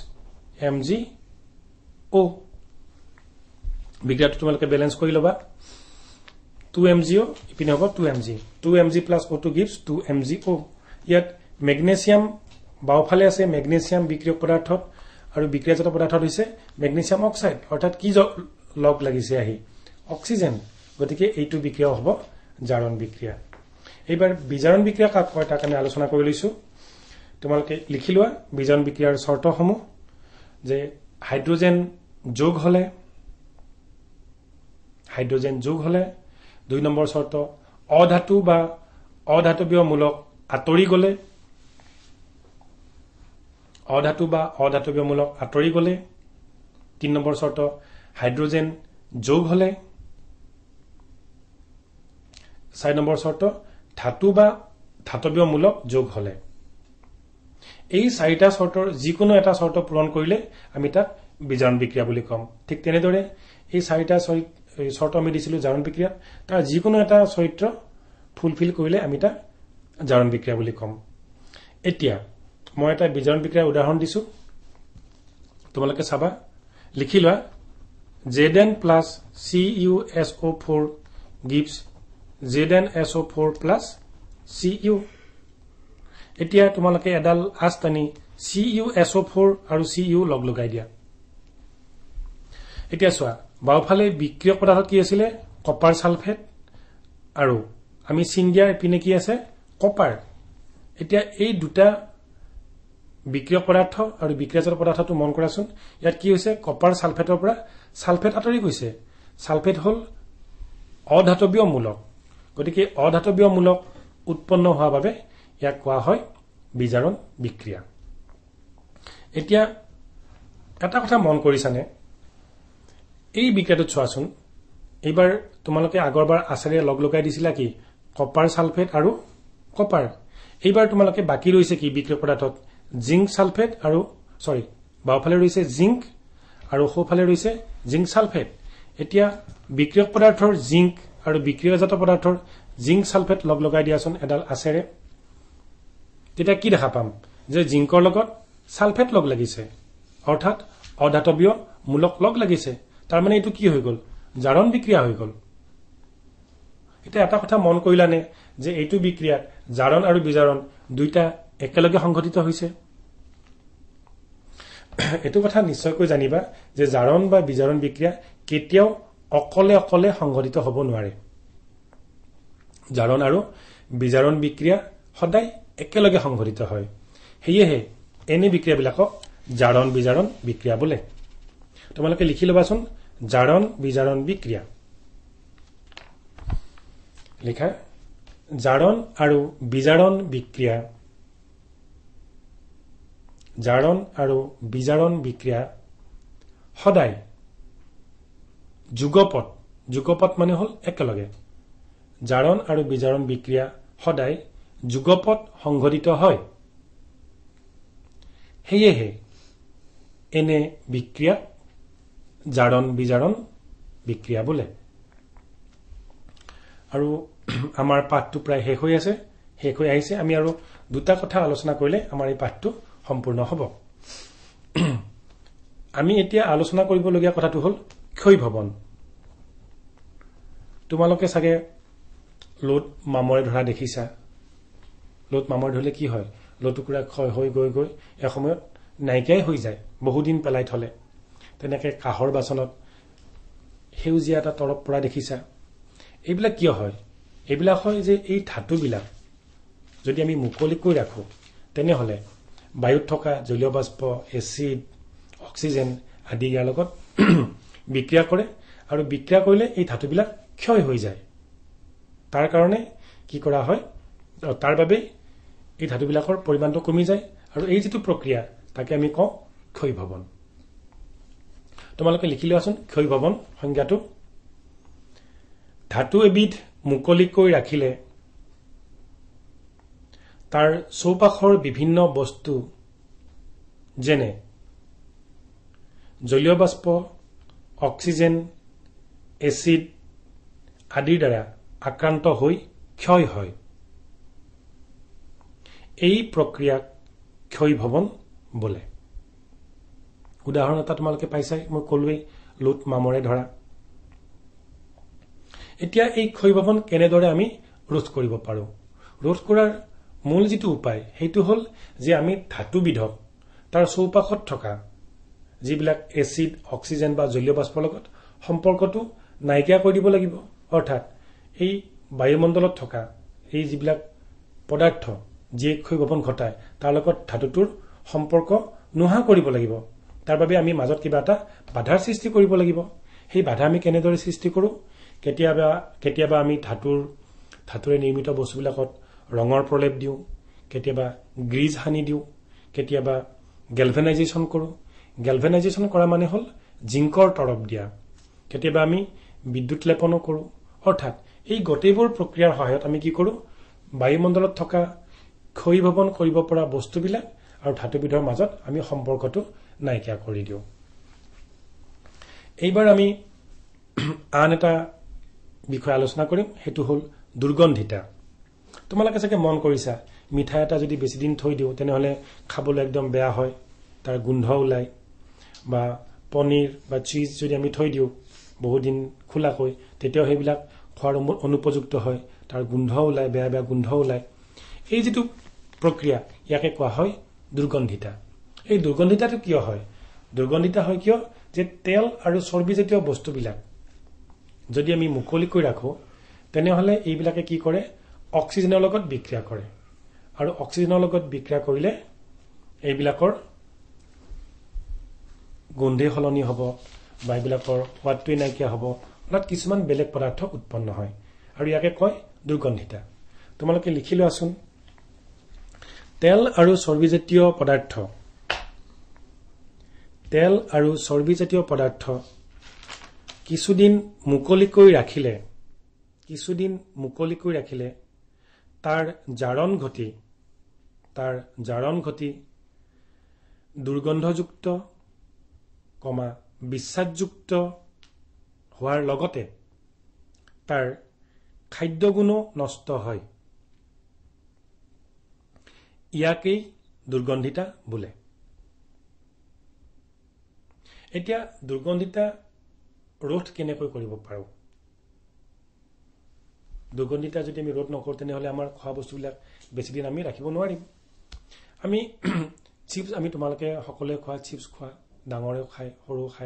MgO বিক্ৰিয়াটো তোমালোকে বেলেন্স কৰি লবা two M G O ইপিনে হ'ব two M G two M G plus O two gives two M G O ইয়াত মেগনেছিয়াম বাওফালে আছে মেগনেছিয়াম বিক্ৰিয়ক পদাৰ্থত আৰু বিক্ৰিয়াজাত পদাৰ্থত হৈছে মেগনেছিয়াম অক্সাইড অৰ্থাৎ কি লগ লাগিছে আহি অক্সিজেন গতিকে এইটো বিক্ৰিয়া হ'ব জাৰণ বিক্ৰিয়া এইবাৰ বিজাৰণ বিক্ৰিয়া কাক কয় তাক আমি আলোচনা কৰি লৈছো তোমালোকে লিখি লোৱা বিজাৰণ বিক্ৰিয়াৰ শৰ্তসমূহ যে হাইড্ৰোজেন যোগ হলে হাইড্ৰোজেন যোগ হলে দুই নম্বৰ শৰ্ত অধাতু বা অধাতৱীয় মূলক আঁতৰি গলে অধাতু বা অধাতৱীয় মূলক আঁতৰি গলে তিন নম্বৰ শৰ্ত হাইড্ৰোজেন যোগ হলে চাৰি নম্বৰ শৰ্ত ধাতু বা ধাতৱীয় মূলক যোগ হলে এই চাৰিটা শৰ্তৰ যিকোনো এটা শৰ্ত পূৰণ কৰিলে আমি তাক বিজাৰণ বিক্ৰিয়া বুলি কম ঠিক তেনেদৰে এই চাৰিটা শৰ্ত আমি দিছিলো জাৰণ বিক্ৰিয়া তাৰ যিকোনো এটা চৰিত্ৰ ফুলফিল কৰিলে আমি তাক জাৰণ বিক্ৰিয়া বুলি কম এতিয়া মই এটা বিজাৰণ বিক্ৰিয়াৰ উদাহৰণ দিছো তোমালোকে চাবা লিখি লোৱা Z N plus C U S O four gives Z N S O four plus C U এতিয়া তোমালোকে এডাল আঁচ টানি C U S O four আৰু C U লগ লগাই দিয়া এতিয়া চোৱা বাওফালে বিক্ৰিয়ক পদাৰ্থ কি আছিল কপাৰ সালফেট আৰু আমি চিন দিয়া পিনে কি আছে কপাৰ এতিয়া এই দুটা বিক্ৰিয়ক পদাৰ্থ আৰু বিক্ৰিয়াজাত পদাৰ্থটো মন কৰাচোন ইয়াত কি হৈছে কপাৰ সালফেটৰ পৰা সালফেট আঁতৰি গৈছে সালফেট হল অধাতৱীয় মূলক গতিকে অধাতৱীয় মূলক উৎপন্ন হোৱাৰ বাবে ইয়াক কোৱা হয় বিজাৰণ বিক্ৰিয়া এতিয়া এটা কথা মন কৰিছানে এই বিক্ৰিয়াটো চোৱাচোন এইবাৰ তোমালোকে আগৰবাৰ আচাৰে লগ লগাই দিছিলা কি কপাৰ সালফেট আৰু কপাৰ এইবাৰ তোমালোকে বাকি ৰৈছে কি বিক্ৰিয়ক পদাৰ্থত জিংক সালফেট আৰু সৰি বাওফালে ৰৈছে জিংক আৰু সোঁফালে ৰৈছে জিংক সালফেট এতিয়া বিক্ৰিয়ক পদাৰ্থৰ জিংক আৰু বিক্ৰিয়াজাত পদাৰ্থৰ জিংক সালফেট লগ লগাই দিয়াচোন এডাল আচাৰে তেতিয়া কি দেখা পাম যে জিংকৰ লগত সালফেট লগ লাগিছে অৰ্থাৎ অধাতৱীয় মূলক লগ লাগিছে তাৰ মানে এটো কি হৈ গল জাৰণ বিক্ৰিয়া হৈ গল এটা এটা কথা মন কৰিলানে যে এইটো বিক্ৰিয়াত জাৰণ আৰু বিজাৰণ দুইটা একেলগে সংঘটিত হৈছে এটো কথা নিশ্চয়কৈ জানিবা যে জাৰণ বা বিজাৰণ বিক্ৰিয়া কেতিয়াও অকলে অকলে সংঘটিত হ'ব নোৱাৰে জাৰণ আৰু বিজাৰণ বিক্ৰিয়া সদায় একেলগে সংঘটিত হয় হেয়েহে এনে বিক্ৰিয়াবিলাকক জাৰণ বিজাৰণ বিক্ৰিয়া বোলে তোমালোকে লিখি লবাচোন জাৰণ বিজাৰণ বিক্ৰিয়া লিখা জাৰণ আৰু বিজাৰণ বিক্ৰিয়া জাৰণ আৰু বিজাৰণ বিক্ৰিয়া সদায় যুগপৎ যুগপৎ মানে হল একেলগে জাৰণ আৰু বিজাৰণ বিক্ৰিয়া সদায় যুগপৎ সংঘটিত হয় হেয়েহে এনে বিক্ৰিয়া জাৰণ বিজাৰণ বিক্ৰিয়া বোলে আৰু আমাৰ পাঠটো প্ৰায় শেষ হৈ আছে শেষ হৈ আহিছে আমি আৰু দুটা কথা আলোচনা কৰিলে আমাৰ এই পাঠটো সম্পূৰ্ণ হ'ব আমি এতিয়া আলোচনা কৰিবলগীয়া কথাটো হল ক্ষয়ভৱন তোমালোকে চাগে লোট মামৰে ধৰা দেখিছা লোট মামৰে ধৰিলে কি হয় লোটুকুৰা ক্ষয় হৈ গৈ গৈ এসময়ত নাইকিয়াই হৈ যায় বহুদিন পেলাই থলে তেনেকে কাহৰ বাচনত সেউজীয়া এটা তৰপ পৰা দেখিছা এইবিলাক কিয় হয় এইবিলাক হয় যে এই ধাতুবিলাক যদি আমি মুকলিকৈ ৰাখো তেনেহলে বায়ুত থকা জলীয় বাষ্প এচিড অক্সিজেন আদি ইয়াৰ লগত বিক্ৰিয়া কৰে আৰু বিক্ৰিয়া কৰিলে এই ধাতুবিলাক ক্ষয় হৈ যায় তাৰ কাৰণে কি কৰা হয় তাৰ বাবে এই ধাতুবিলাকৰ পৰিমাণটো কমি যায় আৰু এই যেটো প্ৰক্ৰিয়া তাকে আমি কওঁ ক্ষয়ভৱন তোমালোকে লিখি লোৱাচোন ক্ষয়ভৱন সংজ্ঞাটো ধাতু এবিধ মুকলিকৈ ৰাখিলে তাৰ চৌপাশৰ বিভিন্ন বস্তু যেনে জলীয় বাষ্প অক্সিজেন এচিড আদিৰ দ্বাৰা আক্ৰান্ত হৈ ক্ষয় হয় এই প্ৰক্ৰিয়াক ক্ষয়ভৱন বোলে উদাহৰণ এটা তোমালোকে পাইছাই মই কলোৱেই লোট মামৰে ধৰা এতিয়া এই ক্ষয়ভৱন কেনেদৰে আমি ৰোধ কৰিব পাৰো ৰোধ কৰাৰ মূল যেটো উপায় হেতু হল যে আমি ধাতুবিধক তাৰ চৌপাশত থকা যিবিলাক এচিড অক্সিজেন বা জলীয় বাষ্পৰ লগত সম্পৰ্কটো নাইকিয়া কৰি দিব লাগিব অৰ্থাৎ এই বায়ুমণ্ডলত থকা এই যিবিলাক পদাৰ্থ যি ক্ষয়ভৱন ঘটায় তাৰ লগত ধাতুটোৰ সম্পৰ্ক নোহা কৰিব লাগিব তাৰ বাবে আমি মাজত কিবা এটা বাধাৰ সৃষ্টি কৰিব লাগিব সেই বাধা আমি কেনেদৰে সৃষ্টি কৰো কেতিয়াবা কেতিয়াবা আমি ধাতুৰ ধাতুৰে নিৰ্মিত বস্তুবিলাকত ৰঙৰ প্ৰলেপ দিওঁ কেতিয়াবা গ্ৰিজ হানি দিওঁ কেতিয়াবা গেলভেনাইজেশ্যন কৰো গেলভেনাইজেশ্যন কৰা মানে হল জিংকৰ তৰপ দিয়া কেতিয়াবা আমি বিদ্যুৎ লেপনো কৰো অৰ্থাৎ এই গটেবোৰ প্ৰক্ৰিয়াৰ সহায়ত আমি কি কৰো বায়ুমণ্ডলত থকা ক্ষয়ভৱন কৰিব পৰা বস্তুবিলাক আৰু ধাতুবিধৰ মাজত আমি সম্পৰ্কটো নাইকিয়া কৰি দিওঁ এইবাৰ আমি আন এটা বিষয় আলোচনা কৰিম হেতু হল দুৰ্গন্ধিতা তোমালোকে চাগে মন কৰিছা মিঠাই এটা যদি বেছি দিন থৈ দিও তেনেহলে খাবলৈ একদম বেয়া হয় তাৰ গোন্ধ ওলাই বা পনীৰ বা চীজ যদি আমি থৈ দিও বহু দিন খোলাকৈ তেতিয়া হেবিলাক খোৱাৰ অনুপযুক্ত হয় তাৰ গোন্ধ ওলাই বেয়া বেয়া গোন্ধ ওলাই এই যেটো প্ৰক্ৰিয়া ইয়াকে কোৱা হয় দুৰ্গন্ধিতা এই দুৰ্গন্ধিতাটো কিয় হয় দুৰ্গন্ধিতা হয় কিয় যে তেল আৰু চৰ্বিজাতীয় বস্তুবিলাক যদি আমি মুকলিকৈ ৰাখো তেনেহলে এইবিলাকে কি কৰে অক্সিজেনৰ লগত বিক্ৰিয়া কৰে আৰু অক্সিজেনৰ লগত বিক্ৰিয়া কৰিলে এইবিলাকৰ গন্ধে হলনি হ'ব বা এইবিলাকৰ সোৱাদটোই নাইকিয়া হ'ব অৰ্থাৎ কিছুমান বেলেগ পদাৰ্থ উৎপন্ন হয় আৰু ইয়াকে কয় দুৰ্গন্ধিতা তোমালোকে লিখি লোৱাচোন তেল আৰু চৰ্বিজাতীয় পদাৰ্থ তেল আৰু চৰ্বিজাতীয় পদাৰ্থ কিছুদিন মুকলিকৈ ৰাখিলে কিছুদিন মুকলিকৈ ৰাখিলে তাৰ জাৰণ ঘটি তাৰ জাৰণ ঘটি দুৰ্গন্ধযুক্ত কমা বিশ্বাসযুক্ত হোৱাৰ লগতে তাৰ খাদ্যগুণো নষ্ট হয় ইয়াকেই দুৰ্গন্ধিতা বোলে এতিয়া দুৰ্গন্ধিতা ৰোধ কেনেকৈ কৰিব পাৰো দুৰ্গন্ধিতা যদি আমি ৰোধ নকৰো তেনেহলে আমাৰ খোৱা বস্তুবিলাক বেছি দিন আমি ৰাখিব নোৱাৰিম আমি চিপছ আমি তোমালোকে সকলোৱে খোৱা চিপছ খোৱা ডাঙৰে খাই সৰু খাই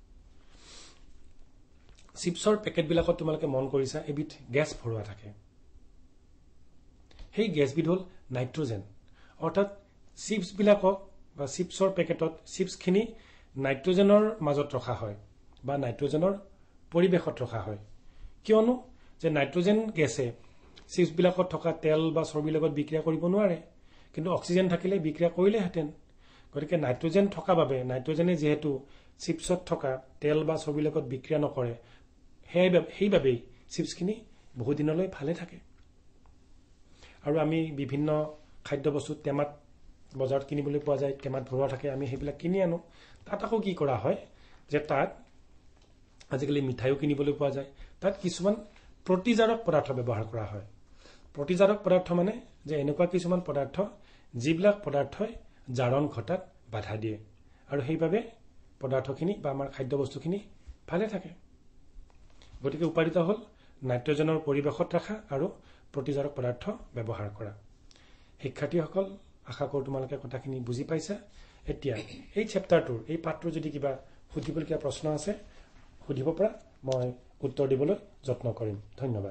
চিপছৰ পেকেটবিলাকত তোমালোকে মন কৰিছা এবিধ গেছ ভৰোৱা থাকে সেই গেছবিধ হল নাইট্ৰজেন অৰ্থাৎ চিপছবিলাকক বা চিপছৰ পেকেটত চিপছখিনি নাইট্ৰজেনৰ মাজত ৰখা হয় বা নাইট্ৰজেনৰ পৰিৱেশত ৰখা হয় কিয়নো যে নাইট্ৰজেন গেছে চিপছবিলাকত থকা তেল বা চৰ্বিৰ লগত বিক্ৰিয়া কৰিব নোৱাৰে কিন্তু অক্সিজেন থাকিলে বিক্ৰিয়া কৰিলেহেঁতেন গতিকে নাইট্ৰজেন থকা বাবে নাইট্ৰজেনে যেহেতু চিপছত থকা তেল বা চৰ্বিৰ লগত বিক্ৰিয়া নকৰে সেইবাবেই চিপছখিনি বহুদিনলৈ ভালে থাকে আৰু আমি বিভিন্ন খাদ্যবস্তু টেমাত বজাৰত কিনিবলৈ পোৱা যায় টেমাত ভৰোৱা থাকে আমি সেইবিলাক কিনি আনো তাত আকৌ কি কৰা হয় যে তাত আজিকালি মিঠাইও কিনিবলৈ পোৱা যায় তাত কিছুমান প্ৰতিজাৰক পদাৰ্থ ব্যৱহাৰ কৰা হয় প্ৰতিজাৰক পদাৰ্থ মানে যে এনেকুৱা কিছুমান পদাৰ্থ যিবিলাক পদাৰ্থই জাৰণ ঘটাত বাধা দিয়ে আৰু সেইবাবে পদাৰ্থখিনি বা আমাৰ খাদ্যবস্তুখিনি ভালে থাকে গতিকে উপাদিত হ'ল নাইট্ৰজেনৰ পৰিৱেশত ৰাখা আৰু প্ৰতিজাৰক পদাৰ্থ ব্যৱহাৰ কৰা শিক্ষাৰ্থীসকল আশা কৰোঁ তোমালোকে কথাখিনি বুজি পাইছা এতিয়া এই চেপ্টাৰটোৰ এই পাঠটোৰ যদি কিবা সুধিবলগীয়া প্ৰশ্ন আছে সুধিব পৰা মই উত্তৰ দিবলৈ যত্ন কৰিম ধন্যবাদ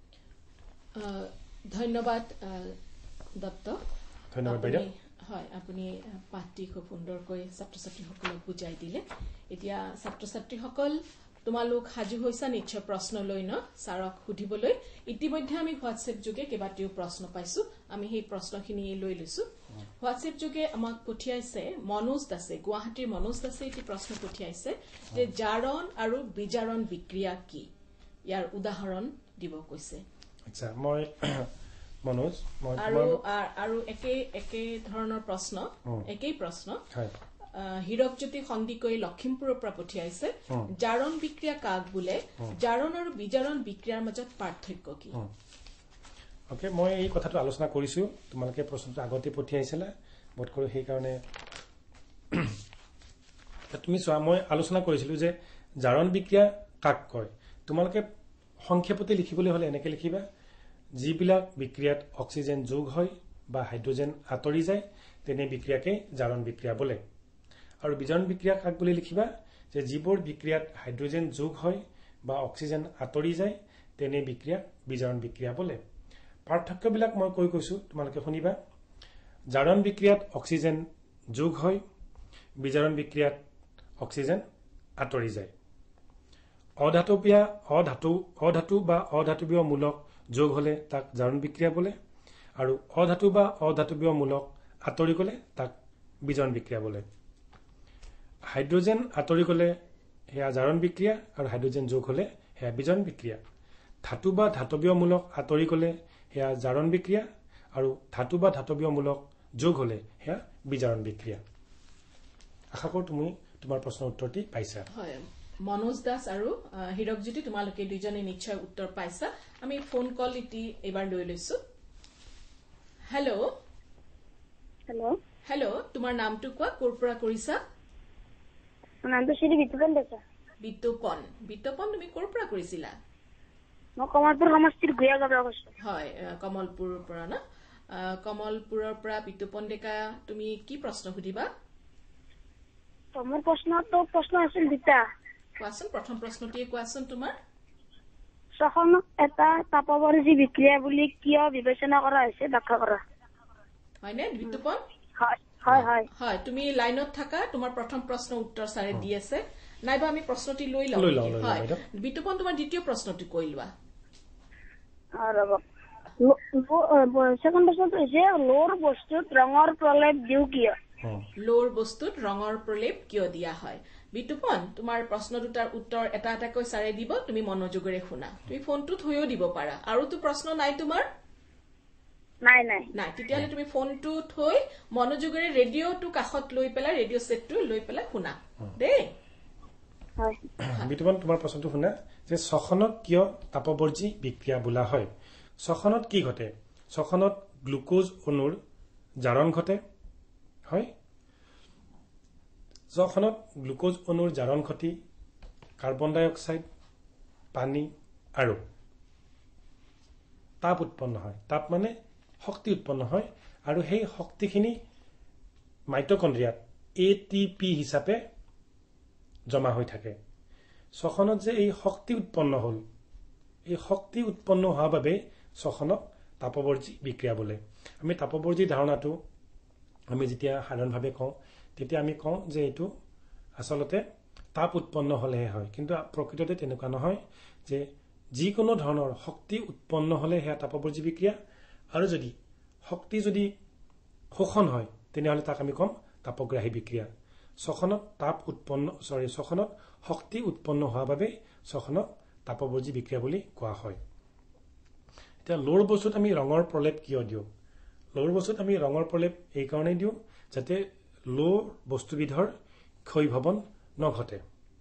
ধন্যবাদ দত্ত ধন্যবাদ বাইদেউ হয় আপুনি পাঠটি খুব সুন্দৰকৈ ছাত্ৰ ছাত্ৰীসকলক বুজাই দিলে এতিয়া ছাত্ৰ ছাত্ৰীসকল তোমালোক সাজু হৈছা নিশ্চয় প্ৰশ্ন লৈ ন ছাৰক সুধিবলৈ ইতিমধ্যে আমি হোৱাটছএপ যোগে কেইবাটাও প্ৰশ্ন পাইছো আমি সেই প্ৰশ্নখিনি লৈ লৈছো হোৱাটছএপ যোগে আমাক পঠিয়াইছে মনোজ দাসে গুৱাহাটীৰ মনোজ দাসে এটি প্ৰশ্ন পঠিয়াইছে যে জাৰণ আৰু বিজাৰণ বিক্ৰিয়া কি ইয়াৰ উদাহৰণ দিব কৈছে আচ্ছা মই মনোজ মই আৰু আৰু একে একে ধৰণৰ প্ৰশ্ন একেই প্ৰশ্ন হয় হীৰকজ্যোতি সন্দিকৈ লখিমপুৰৰ পৰা পঠিয়াইছে জাৰণ বিক্ৰিয়া কাক বোলে জাৰণ আৰু বিজাৰণ বিক্ৰিয়াৰ মাজত পাৰ্থক্য কি ওকে মই এই কথাটো আলোচনা কৰিছো তোমালোকে প্ৰশ্নটো আগতে পঠিয়াইছিলা বোধ কৰোঁ সেইকাৰণে তুমি চোৱা মই আলোচনা কৰিছিলো যে জাৰণ বিক্ৰিয়া কাক কয় তোমালোকে সংক্ষেপতে লিখিবলৈ হলে এনেকে লিখিবা যিবিলাক বিক্ৰিয়াত অক্সিজেন যোগ হয় বা হাইড্ৰজেন আঁতৰি যায় তেনে বিক্ৰিয়াকে জাৰণ বিক্ৰিয়া বোলে আৰু বিজাৰণ বিক্ৰিয়া কাক বুলি লিখিবা যে যিবোৰ বিক্ৰিয়াত হাইড্ৰজেন যোগ হয় বা অক্সিজেন আঁতৰি যায় তেনে বিক্ৰিয়াক বিজাৰণ বিক্ৰিয়া বোলে পাৰ্থক্যবিলাক মই কৈ কৈছো তোমালোকে শুনিবা জাৰণ বিক্ৰিয়াত অক্সিজেন যোগ হয় বিজাৰণ বিক্ৰিয়াত অক্সিজেন আঁতৰি যায় অধাতুবীয় অধাতু অধাতু বা অধাতুবীয় মূলক যোগ হলে তাক জাৰণ বিক্ৰিয়া বোলে আৰু অধাতু বা অধাতুবীয় মূলক আঁতৰি গলে তাক বিজাৰণ বিক্ৰিয়া বোলে হাইড্ৰজেন আঁতৰি গলে হেয়া জাৰণ বিক্ৰিয়া আৰু হাইড্ৰজেন যোগ হলে হেয়া বিজাৰণ বিক্ৰিয়া ধাতু বা ধাতৱীয় মূলক আঁতৰি গলে হেয়া জাৰণ বিক্ৰিয়া আৰু ধাতু বা ধাতৱীয় মূলক যোগ হলে হেয়া বিজাৰণ বিক্ৰিয়া আশা কৰোঁ তুমি তোমাৰ প্ৰশ্নৰ উত্তৰটি পাইছা হয় মনোজ দাস আৰু হীৰকজ্যোতি তোমালোকে দুজনে নিশ্চয় উত্তৰ পাইছা আমি ফোন কল ইতি এবাৰ লৈ লৈছো হেল্ল' হেল্ল' হেল্ল' তোমাৰ নামটো কোৱা ক'ৰ পৰা কৰিছা নামটো শ্ৰী বিতুপন ডেকা বিতুপন বিতুপন তুমি ক'ৰ পৰা কৰিছিলা মই কমলপুৰ সমষ্টিৰ গুয়া গাঁৱৰ পৰা কৈছো হয় কমলপুৰৰ পৰা না কমলপুৰৰ পৰা বিতুপন ডেকা তুমি কি প্ৰশ্ন সুধিবা মোৰ প্ৰশ্নটো প্ৰশ্ন আছিল দুটা কোৱাচোন প্ৰথম প্ৰশ্নটিয়ে কোৱাচোন তোমাৰ শ্বসন এটা তাপৱৰ্জী বিক্ৰিয়া বুলি কিয় বিবেচনা কৰা হৈছে ব্যাখ্যা কৰা হয়নে বিতুপন হয় হয় হয় হয় তুমি লাইনত থাকা তোমাৰ প্ৰথম প্ৰশ্ন উত্তৰ ছাৰে দি আছে নাইবা আমি প্ৰশ্নটি লৈ লৈ লওঁ লওঁ, হয় বাইদেউ। বিতুপন তোমাৰ দ্বিতীয় প্ৰশ্নটি কৈ লোৱা ৰ'ব ছেকেণ্ড প্ৰশ্নটো হৈছে লোৰ বস্তুত ৰঙৰ প্ৰলেপ দিওঁ কিয় লোৰ বস্তুত ৰঙৰ প্ৰলেপ কিয় দিয়া হয় বিতুপন তোমাৰ প্ৰশ্ন দুটাৰ উত্তৰ এটা এটাকৈ ছাৰে দিব তুমি মনোযোগেৰে শুনা তুমি ফোনটোত হৈও দিব পাৰা আৰুতো প্ৰশ্ন নাই তোমাৰ নাই নাই নাই তেতিয়াহ'লে তুমি ফোনটো থৈ মনোযোগেৰে ৰেডিঅ'টো কাষত লৈ পেলাই ৰেডিঅ' ছেটটো লৈ পেলাই শুনা দেই হয় বিতুপন তোমাৰ প্ৰশ্নটো শুনা যে শ্বসনক কিয় তাপৱৰ্জী বিক্ৰিয়া বোলা হয় শ্বসনত কি ঘটে শ্বসনত গ্লুকোজ অণুৰ জাৰণ ঘটে হয় শ্বসনত গ্লুকোজ অণুৰ জাৰণ ঘটি কাৰ্বন ডাই অক্সাইড পানী আৰু তাপ উৎপন্ন হয় তাপ মানে শক্তি উৎপন্ন হয় আৰু সেই শক্তিখিনি মাইটকন্ড্ৰিয়াত এ টি পি হিচাপে জমা হৈ থাকে শ্বসনত যে এই শক্তি উৎপন্ন হল এই শক্তি উৎপন্ন হোৱাৰ বাবে শ্বসনক তাপৱৰ্জী বিক্ৰিয়া বোলে আমি তাপৱৰ্জী ধাৰণাটো আমি যেতিয়া সাধাৰণভাৱে কওঁ তেতিয়া আমি কওঁ যে এইটো আচলতে তাপ উৎপন্ন হলেহে হয় কিন্তু প্ৰকৃততে তেনেকুৱা নহয় যে যিকোনো ধৰণৰ শক্তি উৎপন্ন হলে হেয়া তাপবৰ্জী বিক্ৰিয়া আৰু যদি শক্তি যদি শোষণ হয় তেনেহলে তাক আমি কম তাপগ্ৰাহী বিক্ৰিয়া শ্বসনত তাপ উৎপন্ন সৰি শ্বসনত শক্তি উৎপন্ন হোৱাৰ বাবে শ্বসনক তাপবৰ্জী বিক্ৰিয়া বুলি কোৱা হয় এতিয়া লোৰ বস্তুত আমি ৰঙৰ প্ৰলেপ কিয় দিওঁ লোৰ বস্তুত আমি ৰঙৰ প্ৰলেপ এই কাৰণে দিওঁ যাতে লো বস্তুবিধৰ ক্ষয়ভৱন নঘটে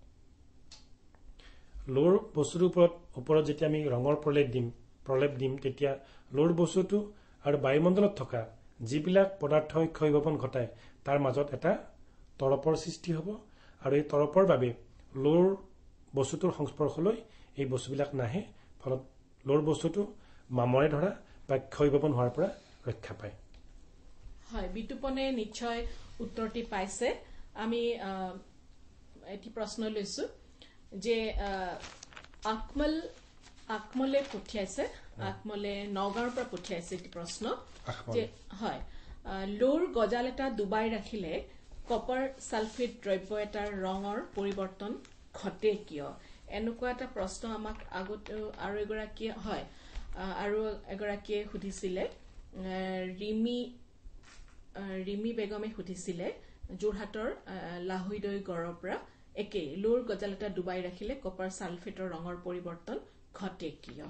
লোৰ বস্তুৰ ওপৰত ওপৰত যেতিয়া আমি ৰঙৰ প্ৰলেপ দিম প্ৰলেপ দিম তেতিয়া লোৰ বস্তুটো আৰু বায়ুমণ্ডলত থকা যিবিলাক পদাৰ্থই ক্ষয়ভৱন ঘটায় তাৰ মাজত এটা তৰপৰ সৃষ্টি হ'ব আৰু এই তৰপৰ বাবে লোৰ বস্তুটোৰ সংস্পৰ্শলৈ এই বস্তুবিলাক নাহে ফলত লোৰ বস্তুটো মামৰে ধৰা বা ক্ষয়ভৱন হোৱাৰ পৰা ৰক্ষা পায় হয় বিতুপনে নিশ্চয় উত্তৰটি পাইছে আমি এটি প্ৰশ্ন লৈছো যে আকমল আকমলে পঠিয়াইছে আকমলে নগাঁৱৰ পৰা পঠিয়াইছে এটি প্ৰশ্ন যে হয় লোৰ গজাল এটা ডুবাই ৰাখিলে কপাৰ সালফেট দ্ৰব্য এটাৰ ৰঙৰ পৰিৱৰ্তন ঘটে কিয় এনেকুৱা এটা প্ৰশ্ন আমাক আগতে আৰু এগৰাকী হয় আৰু এগৰাকীয়ে সুধিছিলে ৰিমি ৰিমি বেগমে সুধিছিলে যোৰহাটৰ লাহুইদৈ গড়ৰ পৰা একে লোৰ গজাল এটা ডুবাই ৰাখিলে কপাৰ সালফেটৰ ৰঙৰ পৰিৱৰ্তন ঘটে কিয়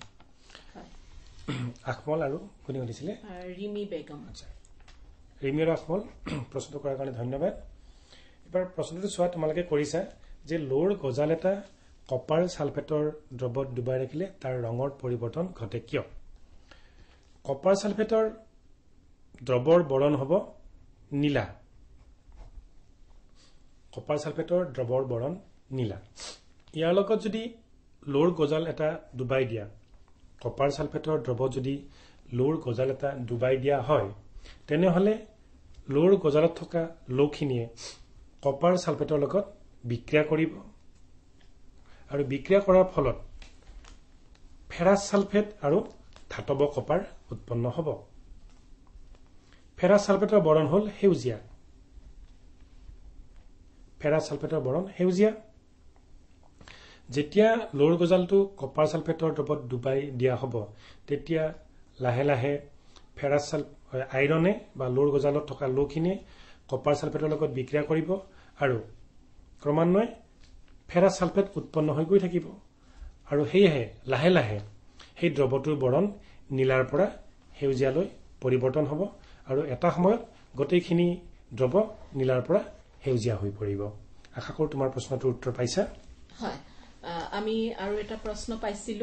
আকমল আৰু কোনে সুধিছিলে ৰিমি বেগম আচ্ছা ৰিমি আৰু আকমল প্ৰশ্নটো কৰাৰ কাৰণে ধন্যবাদ এবাৰ প্ৰশ্নটো চোৱা তোমালোকে কৰিছা যে লোৰ গজাল এটা কপাৰ সালফেটৰ দ্ৰৱত ডুবাই ৰাখিলে তাৰ ৰঙৰ পৰিৱৰ্তন ঘটে কিয় কপাৰ সালফেটৰ দ্ৰৱৰ বৰণ হ'ব নীলা কপাৰ সালফেটৰ দ্ৰৱৰ বৰণ নীলা ইয়াৰ লগত যদি লোৰ গজাল এটা ডুবাই দিয়া কপাৰ সালফেটৰ দ্ৰৱত যদি লোৰ গজাল এটা ডুবাই দিয়া হয় তেনেহলে লোৰ গজালত থকা লৌখিনিয়ে কপাৰ সালফেটৰ লগত বিক্ৰিয়া কৰিব আৰু বিক্ৰিয়া কৰাৰ ফলত ফেৰাছ সালফেট আৰু ধাতৱ কপাৰ উৎপন্ন হ'ব ফেৰাছ সালফেটৰ বৰণ হ'ল সেউজীয়া ফেৰাছ সালফেটৰ বৰণ সেউজীয়া যেতিয়া লোৰ গজালটো কপাৰ সালফেটৰ দ্ৰৱত ডুবাই দিয়া হ'ব তেতিয়া লাহে লাহে ফেৰাছ সাল আইৰণে বা লোৰ গজালত থকা লৌখিনিয়ে কপাৰ সালফেটৰ লগত বিক্ৰিয়া কৰিব আৰু ক্ৰমান্বয়ে ফেৰাছ সালফেট উৎপন্ন হৈ গৈ থাকিব আৰু সেয়েহে লাহে লাহে সেই দ্ৰৱটোৰ বৰণ নীলাৰ পৰা সেউজীয়ালৈ পৰিৱৰ্তন হ'ব আৰু এটা সময়ত গোটেইখিনি দ্ৰৱ নীলাৰ পৰা সেউজীয়া হৈ পৰিব আশা কৰোঁ তোমাৰ প্ৰশ্নটোৰ উত্তৰ পাইছা হয় আমি আৰু এটা প্ৰশ্ন পাইছিলো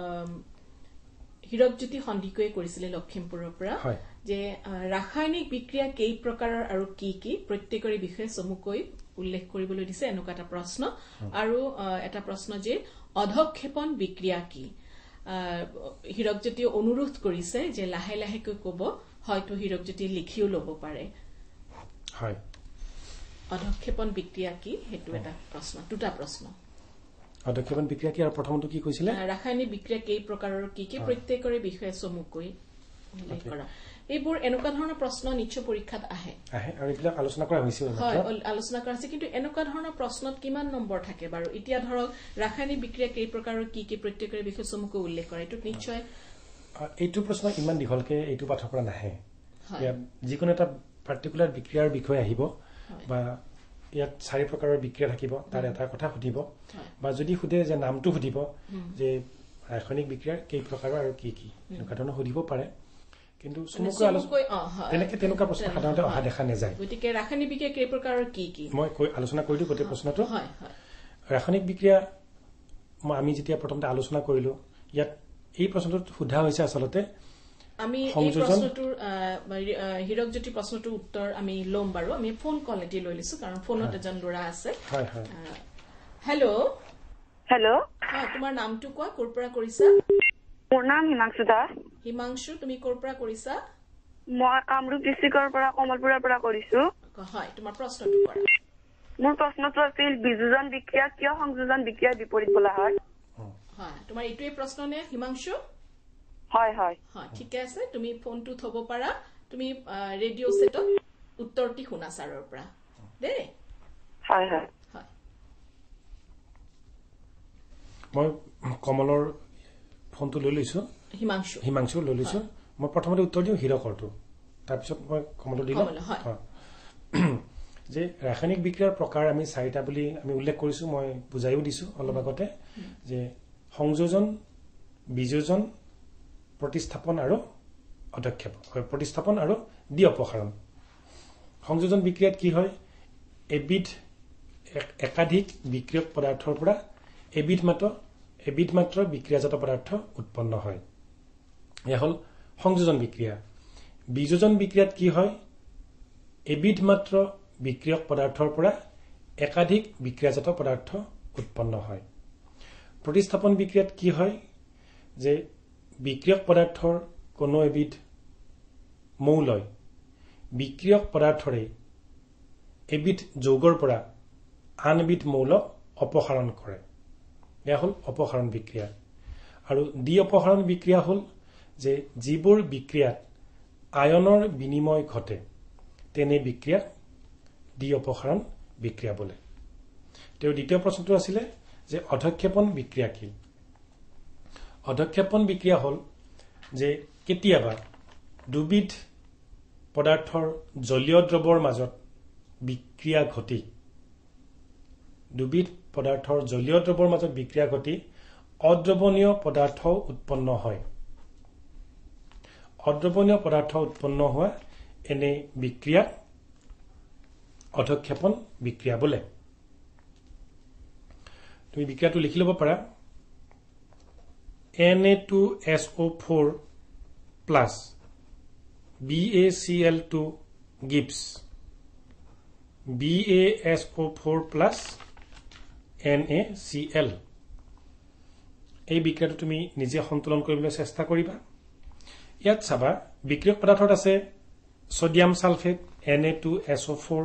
হীৰকজ্যোতি সন্দিকৈয়ে কৰিছিলে লখিমপুৰৰ পৰা যে ৰাসায়নিক বিক্ৰিয়া কেই প্ৰকাৰৰ আৰু কি কি প্ৰত্যেকৰে বিষয়ে চমুকৈ উল্লেখ কৰিবলৈ দিছে এনেকুৱা এটা প্ৰশ্ন আৰু এটা প্ৰশ্ন যে অধক্ষেপণ বিক্ৰিয়া কি হীৰকজ্যোতিয়ে অনুৰোধ কৰিছে যে লাহে লাহেকৈ ক'ব হয়তো হীৰকজ্যোতিয়ে লিখিও ল'ব পাৰে হয় অধক্ষেপণ বিক্ৰিয়া কি হেতু এটা প্ৰশ্ন দুটা প্ৰশ্ন অধক্ষেপণ বিক্ৰিয়া কি আৰু প্ৰথমটো কি কৈছিলে ৰাসায়নিক বিক্ৰিয়া কেই প্ৰকাৰৰ কি কি প্ৰত্যেকৰে বিষয়ে চমুকৈ উল্লেখ কৰা এইবোৰ এনেকুৱা ধৰণৰ প্ৰশ্ন নিশ্চয় পৰীক্ষাত আহে আহে আৰু এইবিলাক আলোচনা কৰা হৈছে হয় আলোচনা কৰা হৈছে কিন্তু এনেকুৱা ধৰণৰ প্ৰশ্নত কিমান নম্বৰ থাকে বাৰু এতিয়া ধৰক ৰাসায়নিক বিক্ৰিয়া কেই প্ৰকাৰৰ কি কি প্ৰত্যেকৰে বিষয়ে চমুকৈ উল্লেখ কৰা এইটো নিশ্চয় এইটো প্ৰশ্ন ইমান দীঘলকে এইটো পাঠৰ পৰা নাহে যিকোনো এটা পাৰ্টিকুলাৰ বিক্ৰিয়াৰ বিষয়ে আহিব বা ইয়াত চাৰি প্ৰকাৰৰ বিক্ৰিয়া থাকিব তাৰ এটা কথা সুধিব বা যদি সুধে যে নামটো সুধিব যে ৰাসায়নিক বিক্ৰিয়াৰ কেই প্ৰকাৰৰ আৰু কি কি এনেকুৱা ধৰণৰ সুধিব পাৰে কিন্তু চমুকৈ আলোচনা তেনেকে তেনেকুৱা প্ৰশ্ন সাধাৰণতে অহা দেখা নাযায় গতিকে ৰাসায়নিক বিক্ৰিয়া কেই প্ৰকাৰৰ কি কি মই আলোচনা কৰি দিওঁ গোটেই প্ৰশ্নটো ৰাসায়নিক বিক্ৰিয়া আমি যেতিয়া প্ৰথমতে আলোচনা কৰিলো ইয়াত এই প্ৰশ্নটোত সোধা হৈছে আচলতে আমি এই প্ৰশ্নটোৰ হীৰকজ্যোতি প্ৰশ্নটোৰ উত্তৰ আমি ল'ম বাৰু আমি ফোন কল এটি লৈ লৈছো কাৰণ ফোনত এজন ল'ৰা আছে হেল্ল' হেল্ল' হয় তোমাৰ নামটো কোৱা ক'ৰ পৰা কৰিছা মোৰ নাম হিমাংশু দাস হিমাংশু তুমি ক'ৰ পৰা কৰিছা মই কামৰূপ ডিষ্ট্ৰিক্টৰ পৰা কমলপুৰৰ পৰা কৰিছো হয় তোমাৰ প্ৰশ্নটো কৰা মোৰ প্ৰশ্নটো আছিল বিযোজন বিক্ৰিয়া কিয় সংযোজন বিক্ৰিয়াৰ বিপৰীত বোলা হয় হয় তোমাৰ এইটোৱে প্ৰশ্ন নে হিমাংশু হয় হয় হয় ঠিকে আছে তুমি ফোনটো থব পাৰা তুমি ৰেডিঅ' সেটত উত্তৰটি শুনা ছাৰৰ পৰা দেই হয় হয় হয় মই কমলৰ ফোনটো লৈ লৈছো হিমাংশু হিমাংশু লৈ লৈছো মই প্ৰথমতে উত্তৰ দিওঁ হীৰকৰটো তাৰপিছত মই কমলটো দিলোঁ কমল, হয়। যে ৰাসায়নিক বিক্ৰিয়াৰ প্ৰকাৰ আমি চাৰিটা বুলি আমি উল্লেখ কৰিছোঁ মই বুজাইও দিছোঁ অলপ আগতে যে সংযোজন বিযোজন প্ৰতিস্থাপন আৰু অধক্ষেপণ প্ৰতিস্থাপন আৰু দ্বি অপসাৰণ সংযোজন বিক্ৰিয়াত কি হয় এবিধ একাধিক বিক্ৰিয়ক পদাৰ্থৰ পৰা এবিধ মাত্ৰ এবিধ মাত্ৰ বিক্ৰিয়াজাত পদাৰ্থ উৎপন্ন হয় এয়া হ'ল সংযোজন বিক্ৰিয়া বিযোজন বিক্ৰিয়াত কি হয় এবিধ মাত্ৰ বিক্ৰিয়ক পদাৰ্থৰ পৰা একাধিক বিক্ৰিয়াজাত পদাৰ্থ উৎপন্ন হয় প্ৰতিস্থাপন বিক্ৰিয়াত কি হয় যে বিক্ৰিয়ক পদাৰ্থৰ কোনো এবিধ মৌলয় বিক্ৰিয়ক পদাৰ্থৰে এবিধ যৌগৰ পৰা আন এবিধ মৌলক অপসাৰণ কৰে এয়া হ'ল অপসাৰণ বিক্ৰিয়া আৰু দ্বি অপসাৰণ বিক্ৰিয়া হ'ল যে যিবোৰ বিক্ৰিয়াত আয়নৰ বিনিময় ঘটে তেনে বিক্ৰিয়া দ্বি অপসাৰণ বিক্ৰিয়া বোলে তেওঁৰ দ্বিতীয় প্ৰশ্নটো আছিলে যে অধক্ষেপণ বিক্ৰিয়া কি অধক্ষেপণ বিক্ৰিয়া হ'ল যে কেতিয়াবা দুবিধ পদাৰ্থৰ জলীয় দ্ৰৱৰ মাজত বিক্ৰিয়া ঘটি দুবিধ পদাৰ্থৰ জলীয় দ্ৰৱৰ মাজত বিক্ৰিয়া ঘটি অদ্ৰৱণীয় পদাৰ্থ উৎপন্ন হয় অদ্ৰৱণীয় পদাৰ্থ উৎপন্ন হোৱা এনে বিক্ৰিয়া অধক্ষেপণ বিক্ৰিয়া বোলে তুমি বিক্ৰিয়াটো লিখি ল'ব পাৰা N A two S O' four plus B A C L two gives B A S O' four plus N A C L এই বিক্ৰিয়াটো তুমি নিজে সন্তুলন কৰিবলৈ চেষ্টা কৰিবা ইয়াত চাবা বিক্ৰিয়ক পদাৰ্থত আছে sodium sulphate N A two S O' four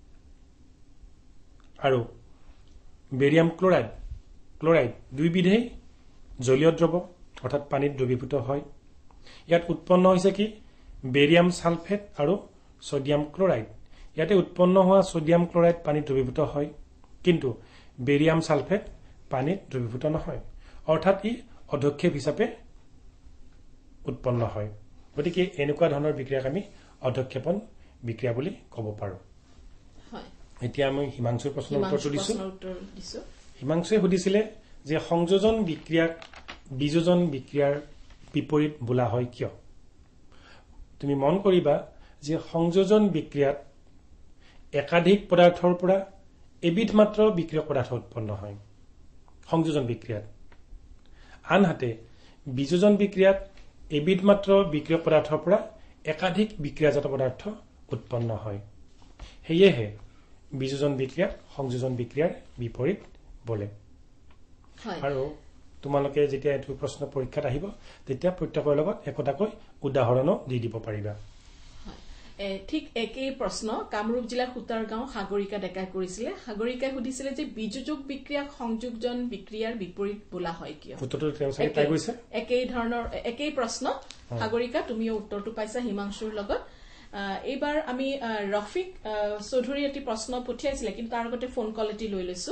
আৰু বেৰিয়াম ক্লৰাইড ক্লৰাইড দুইবিধেই জলীয় দ্ৰৱ অৰ্থাৎ পানীত দ্ৰৱীভূত হয় ইয়াত উৎপন্ন হৈছে কি বেৰিয়াম সালফেট আৰু সোডিয়াম ক্লৰাইড ইয়াতে উৎপন্ন হোৱা সোডিয়াম ক্লৰাইড পানীত দ্ৰৱীভূত হয় কিন্তু বেৰিয়াম সালফেট পানীত দ্ৰৱীভূত নহয় অৰ্থাৎ ই অধক্ষেপ হিচাপে উৎপন্ন হয় গতিকে এনেকুৱা ধৰণৰ বিক্ৰিয়াক আমি অধক্ষেপণ বিক্ৰিয়া বুলি ক'ব পাৰো হয় এতিয়া আমি হিমাংশুৰ প্ৰশ্নৰ উত্তৰটো দিছো দিছো হিমাংশুৱে সুধিছিলে যে সংযোজন বিক্ৰিয়াক বিযোজন বিক্ৰিয়াৰ বিপৰীত বোলা হয় কিয় তুমি মন কৰিবা যে সংযোজন বিক্ৰিয়াত একাধিক পদাৰ্থৰ পৰা এবিধ মাত্ৰ বিক্ৰিয়ক পদাৰ্থ উৎপন্ন হয় সংযোজন বিক্ৰিয়াত আনহাতে বিযোজন বিক্ৰিয়াত এবিধ মাত্ৰ বিক্ৰিয়ক পদাৰ্থৰ পৰা একাধিক বিক্ৰিয়াজাত পদাৰ্থ উৎপন্ন হয় সেয়েহে বিযোজন বিক্ৰিয়াক সংযোজন বিক্ৰিয়াৰ বিপৰীত বোলে আৰু তোমালোকে যেতিয়া এইটো প্ৰশ্ন পৰীক্ষাত আহিব তেতিয়া প্ৰত্যেকৰ লগত একোটাকৈ উদাহৰণো দি দিব পাৰিবা ঠিক একেই প্ৰশ্ন কামৰূপ জিলাৰ সুতাৰগাঁও সাগৰিকা ডেকাই কৰিছিলে সাগৰিকাই সুধিছিলে যে বিযোজক বিক্ৰিয়াক সংযোজন বিক্ৰিয়াৰ বিপৰীত বোলা হয় কিয় উত্তৰটো তেওঁ চাই তাই কৈছে একেই ধৰণৰ একেই প্ৰশ্ন সাগৰিকা তুমিও উত্তৰটো পাইছা হিমাংশুৰ লগত এইবাৰ আমি ৰফিক চৌধুৰী এটি প্ৰশ্ন পঠিয়াইছিলে কিন্তু তাৰ আগতে ফোন কল এটি লৈ লৈছো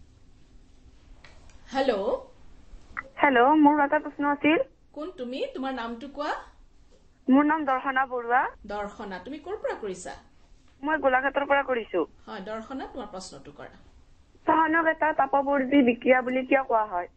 হেল্ল' হেল্ল' মোৰ এটা প্ৰশ্ন আছিল কোন তুমি তোমাৰ নামটো কোৱা মোৰ নাম দৰ্শনা বৰুৱা দৰ্শনা তুমি ক'ৰ পৰা কৰিছা মই গোলাঘাটৰ পৰা কৰিছো হয় দৰ্শনা তোমাৰ প্ৰশ্নটো কৰা চাহনক এটা তাপবৰ্জী বিক্ৰিয়া বুলি কিয় কোৱা হয়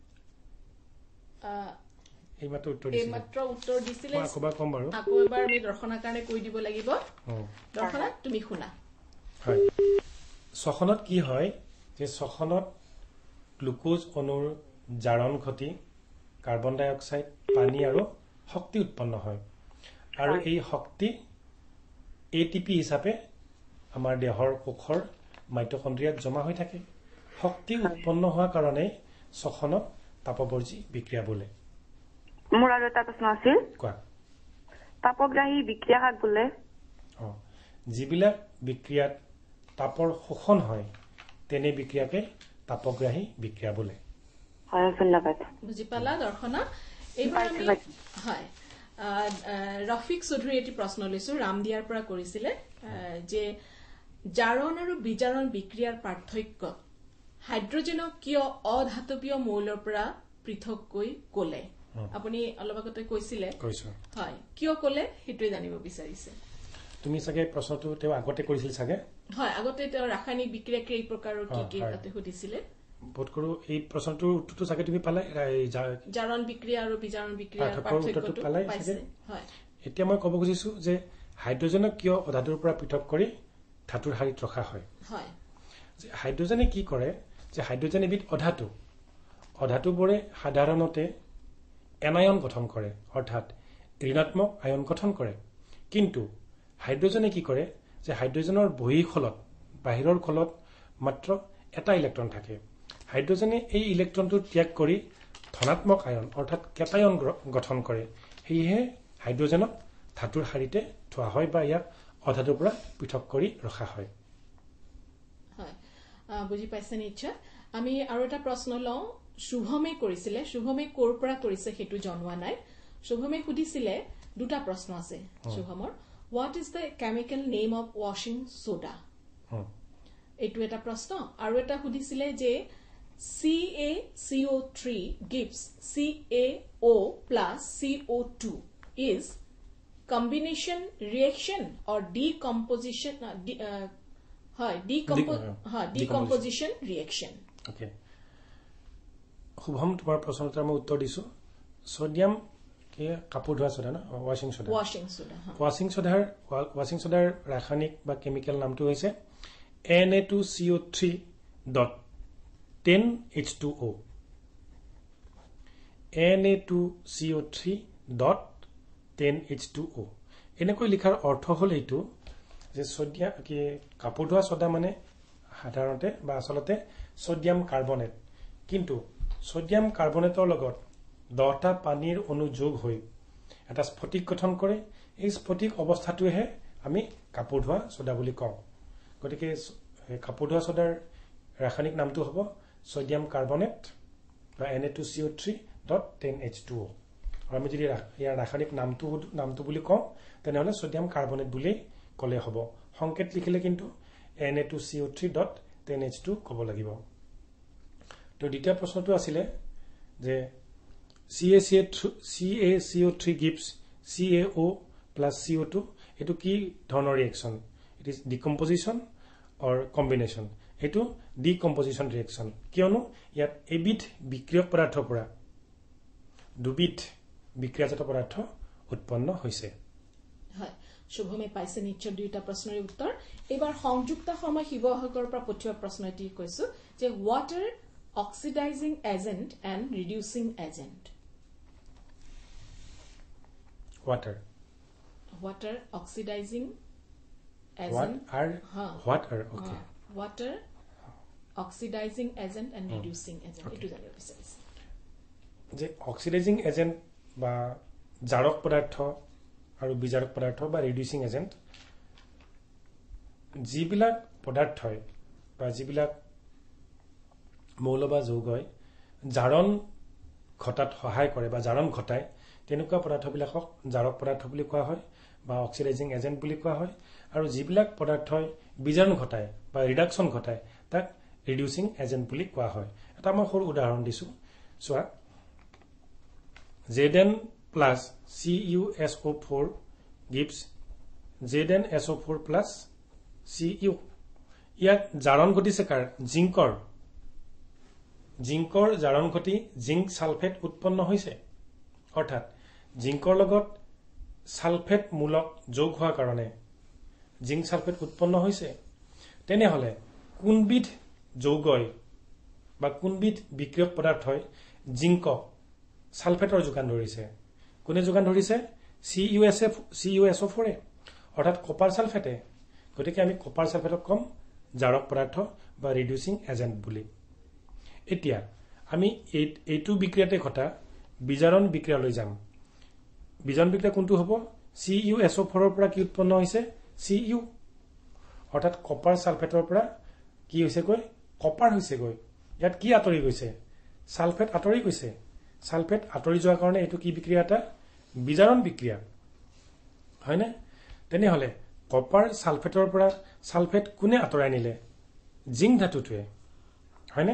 এইমাত্ৰ উত্তৰ দিছিলে এইমাত্ৰ উত্তৰ দিছিলে আকৌ এবাৰ কম বাৰু আকৌ এবাৰ আমি দৰ্শনাৰ কাৰণে কৈ দিব লাগিব দৰ্শনা তুমি শুনা হয় শ্বসনত কি হয় যে শ্বসনত গ্লুকোজ অণুৰ জাৰণ ঘটি কাৰ্বন ডাই অক্সাইড পানী আৰু শক্তি উৎপন্ন হয় আৰু এই শক্তি এটিপি হিচাপে আমাৰ দেহৰ কোষৰ মাইটোকন্ড্ৰিয়াত জমা হৈ থাকে শক্তি উৎপন্ন হোৱাৰ কাৰণে শ্বসনক তাপবৰ্জী বিক্ৰিয়া বোলে মোৰ আৰু এটা প্ৰশ্ন আছিল কোৱা তাপগ্ৰাহী বিক্ৰিয়া কাক বোলে যিবিলাক বিক্ৰিয়াত তাপৰ শোষণ হয় তেনে বিক্ৰিয়াকে তাপগ্ৰাহী বিক্ৰিয়া বোলে হয় ধন্যবাদ বুজি পালা দৰ্শনা এইবাৰ আমি হয় ৰফিক চৌধুৰী এটি প্ৰশ্ন লৈছো ৰামদিয়াৰ পৰা কৰিছিলে যে জাৰণ আৰু বিজাৰণ বিক্ৰিয়াৰ পাৰ্থক্য হাইড্ৰজেনক কিয় অধাতৱীয় মৌলৰ পৰা পৃথককৈ ক'লে আপুনি অলপ আগতে কৈছিলে হয় কিয় ক'লে সেইটোৱে জানিব বিচাৰিছে তুমি চাগে প্ৰশ্নটো তেওঁ আগতে কৰিছিল চাগে হয় আগতে তেওঁ ৰাসায়নিক বিক্ৰিয়া কেই প্ৰকাৰৰ কি কি তাতে সুধিছিলে বোধ কৰো এই প্ৰশ্নটোৰ উত্তৰটো চাগে তুমি পালে জাৰণ বিক্ৰিয়া আৰু বিজাৰণ বিক্ৰিয়াৰ পাৰ্থক্যটো পাইছে হয় এতিয়া মই ক'ব খুজিছো যে হাইড্ৰজেনক কিয় অধাতুৰ পৰা পৃথক কৰি ধাতুৰ হাৰিত ৰখা হয় হয় যে হাইড্ৰজেনে কি কৰে যে হাইড্ৰজেন এবিধ অধাতু অধাতুবোৰে সাধাৰণতে এনায়ন গঠন কৰে অৰ্থাৎ ঋণাত্মক আয়ন গঠন কৰে কিন্তু হাইড্ৰজেনে কি কৰে যে হাইড্ৰজেনৰ বহিঃখলত বাহিৰৰ খলত মাত্ৰ এটা ইলেক্ট্ৰন থাকে হাইড্ৰজেনে এই ইলেক্ট্ৰনটো ত্যাগ কৰি ধনাত্মক আয়ন অৰ্থাৎ কেটায়ন গঠন কৰে সেয়েহে হাইড্ৰজেনক ধাতুৰ হাৰিতে থোৱা হয় বা ইয়াক অধাতুৰ পৰা পৃথক কৰি ৰখা হয় হয় বুজি পাইছে নিশ্চয় আমি আৰু এটা প্ৰশ্ন লওঁ শুভমে কৰিছিলে শুভমে ক'ৰ পৰা কৰিছে সেইটো জনোৱা নাই শুভমে সুধিছিলে দুটা প্ৰশ্ন আছে শুভমৰ what is the chemical name of ৱাশ্বিং সোডা এইটো এটা প্ৰশ্ন আৰু এটা সুধিছিলে যে C A C O' three gives C A O' plus C O' two is combination reaction or decomposition uh, de, uh, হয় decompo- হয় decomposition reaction ওকে শুভম তোমাৰ প্ৰশ্নটোৰ মই উত্তৰ দিছো সোডিয়াম কি কাপোৰ ধোৱা সোডা না ৱাশ্বিং সোডা ৱাশ্বিং সোডা ৱাশ্বিং সোডাৰ ৱাশ্বিং সোডাৰ ৰাসায়নিক বা কেমিকেল নামটো হৈছে N A two C O' three dot ten H two O' N A two C O' three dot ten H two O' এনেকৈ লিখাৰ অৰ্থ হ'ল এইটো যে সোডিয়াম কি কাপোৰ ধোৱা সোডা মানে সাধাৰণতে বা আচলতে সোডিয়াম কাৰ্বনেট কিন্তু সোডিয়াম কাৰ্বনেটৰ লগত দহটা পানীৰ অণু যোগ হৈ এটা স্ফটিক গঠন কৰে এই স্ফটিক অৱস্থাটোহে আমি কাপোৰ ধোৱা সোডা বুলি কওঁ গতিকে কাপোৰ ধোৱা সোডাৰ ৰাসায়নিক নামটো হ'ব সোডিয়াম কাৰ্বনেট বা N A two C O' three dot ten H two O' আৰু আমি যদি ইয়াৰ ৰাসায়নিক নামটো নামটো বুলি কওঁ তেনেহ'লে সোডিয়াম কাৰ্বনেট বুলি ক'লে হ'ব সংকেত লিখিলে কিন্তু N A two C O' three dot ten H two ক'ব লাগিব তো দ্বিতীয় প্ৰশ্নটো আছিলে যে C A C A C A C O' three gives C A O' plus C O' two এইটো কি ধৰণৰ reaction it is decomposition or combination এইটো ডিকম্পজিশ্যন ৰিয়েকশ্যন কিয়নো ইয়াত এবিধ বিক্ৰিয়ক পদাৰ্থৰ পৰা দুবিধ বিক্ৰিয়াজাত পদাৰ্থ উৎপন্ন হৈছে হয় শুভমে পাইছে নিশ্চয় দুইটা প্ৰশ্নৰ উত্তৰ এবাৰ সংযুক্ত সময় শিৱসাগৰৰ পৰা পঠিওৱা প্ৰশ্ন এটি কৈছো যে water oxidising agent and reducing agent water water oxidizing agent what are huh. water okay huh. water oxidizing agent and hmm. reducing agent okay. etu janibo bisarise je oxidizing agent ba jarok padartho aru bijarok padartho ba reducing agent jibilak padartho hoy ba jibilak মৌল বা যৌগ হয় জাৰণ ঘটাত সহায় কৰে বা জাৰণ ঘটায় তেনেকুৱা পদাৰ্থবিলাকক জাৰক পদাৰ্থ বুলি কোৱা হয় বা অক্সিডাইজিং এজেন্ট বুলি কোৱা হয় আৰু যিবিলাক পদাৰ্থই বিজাৰণ ঘটায় বা ৰিডাকচন ঘটায় তাক ৰিডিউচিং এজেন্ট বুলি কোৱা হয় এটা মই সৰু উদাহৰণ দিছো চোৱা Z N plus C U S O' four gives Z N S O' four plus C U ইয়াত জাৰণ ঘটিছে কাৰ জিংকৰ জিংকৰ জাৰণ ঘটি জিংক সালফেট উৎপন্ন হৈছে অৰ্থাৎ জিংকৰ লগত সালফেট মূলক যোগ হোৱাৰ কাৰণে জিংক সালফেট উৎপন্ন হৈছে তেনেহলে কোনবিধ যৌগই বা কোনবিধ বিক্ৰিয়ক পদাৰ্থই জিংক সালফেটৰ যোগান ধৰিছে কোনে যোগান ধৰিছে C U S F C U S O' four অৰ্থাৎ কপাৰ সালফেটে গতিকে আমি কপাৰ সালফেটক কম জাৰক পদাৰ্থ বা ৰিডিউচিং এজেন্ট বুলি এতিয়া আমি এইটো বিক্ৰিয়াতে ঘটা বিজাৰণ বিক্ৰিয়ালৈ যাম বিজাৰণ বিক্ৰিয়া কোনটো হ'ব C U S O' four ৰ পৰা কি উৎপন্ন হৈছে চি ইউ অৰ্থাৎ কপাৰ সালফেটৰ পৰা কি হৈছে গৈ কপাৰ হৈছে গৈ ইয়াত কি আঁতৰি গৈছে সালফেট আঁতৰি গৈছে সালফেট আঁতৰি যোৱাৰ কাৰণে এইটো কি বিক্ৰিয়া এটা বিজাৰণ বিক্ৰিয়া হয়নে তেনেহলে কপাৰ সালফেটৰ পৰা সালফেট কোনে আঁতৰাই নিলে জিংক ধাতুটোৱে হয়নে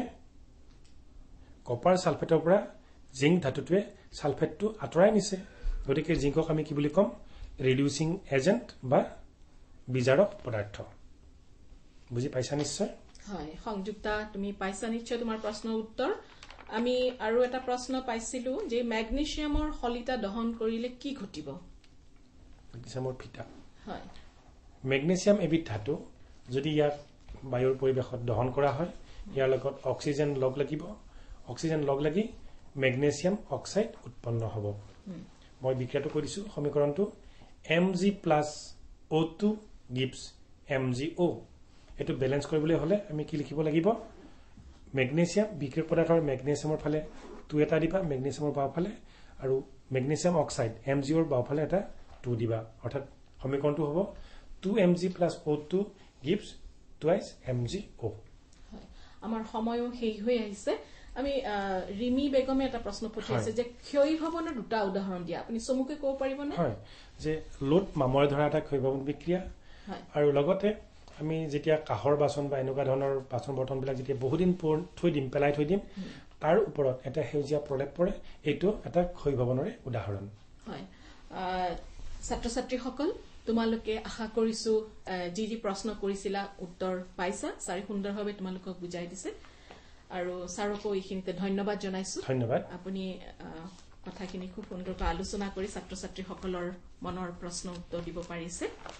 কপাৰ সালফেটৰ পৰা জিংক ধাতুটোৱে সালফেটটো আঁতৰাই নিছে গতিকে জিংকক আমি কি বুলি কম ৰিডিউসিং এজেন্ট বা বিজাৰক পদাৰ্থ বুজি পাইছা নিশ্চয় হয় সংযুক্তা তুমি পাইছা নিশ্চয় তোমাৰ প্ৰশ্নৰ উত্তৰ আমি আৰু এটা প্ৰশ্ন পাইছিলো যে ম্যাগনেছিয়ামৰ হলিতা দহন কৰিলে কি ঘটিব ম্যাগনেছিয়ামৰ ফিটা হয় ম্যাগনেছিয়াম এবিধ ধাতু যদি ইয়াক বায়ুৰ পৰিবেশত দহন কৰা হয় ইয়াৰ লগত অক্সিজেন লগ লাগিব অক্সিজেন লগ লাগি ম্যাগনেছিয়াম অক্সাইড উৎপন্ন হ'ব মই বিক্ৰিয়াটো কৰিছো সমীকৰণটো Mg plus O two gives MgO এটো ব্যালেন্স কৰিবলৈ হলে আমি কি লিখিব লাগিব ম্যাগনেছিয়াম বিক্ৰিয়ক পদাৰ্থৰ ম্যাগনেছিয়ামৰ ফালে দুই এটা দিবা ম্যাগনেছিয়ামৰ বাওফালে আৰু ম্যাগনেছিয়াম অক্সাইড MgO ৰ বাওফালে এটা দুই দিবা অৰ্থাৎ সমীকৰণটো হ'ব two Mg plus O two gives twice MgO হয় আমাৰ সময়ও হেই হৈ আহিছে আমি ৰিমি বেগমে এটা প্ৰশ্ন পঠিয়াইছে যে ক্ষয়ীভৱনৰ দুটা উদাহৰণ দিয়া আপুনি চমুকে ক'ব পাৰিবনে হয় যে লোড মামৰে ধৰা এটা ক্ষয়ীভৱন বিক্ৰিয়া আৰু লগতে আমি যেতিয়া কাহৰ বাচন বা এনেকুৱা ধৰণৰ বাচন বৰ্তনবিলাক যেতিয়া বহুদিন থৈ দিম পেলাই থৈ দিম তাৰ ওপৰত এটা হেউজিয়া প্ৰলেপ পৰে এইটো এটা ক্ষয়ীভৱনৰে উদাহৰণ হয় ছাত্ৰ ছাত্ৰীসকল তোমালোকে আশা কৰিছো যি যি প্ৰশ্ন কৰিছিলা উত্তৰ পাইছা সাৰি সুন্দৰভাৱে তোমালোকক বুজাই দিছে আৰু সাৰকো এইখিনিতে ধন্যবাদ জনাইছো ধন্যবাদ আপুনি কথাখিনি খুব সুন্দৰকৈ আলোচনা কৰি ছাত্ৰ ছাত্ৰীসকলৰ মনৰ প্ৰশ্ন উত্তৰ দিব পাৰিছে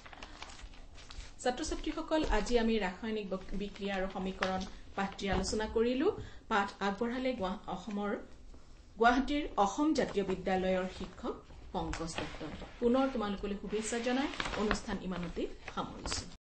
ছাত্ৰ ছাত্ৰীসকল আজি আমি ৰাসায়নিক বিক্ৰিয়া আৰু সমীকৰণ পাঠটি আলোচনা কৰিলো পাঠ আগবঢ়ালে অসমৰ গুৱাহাটীৰ অসম জাতীয় বিদ্যালয়ৰ শিক্ষক পংকজ দত্ত পুনৰ তোমালোকলৈ শুভেচ্ছা জনাই অনুষ্ঠান ইমানতে সামৰিছো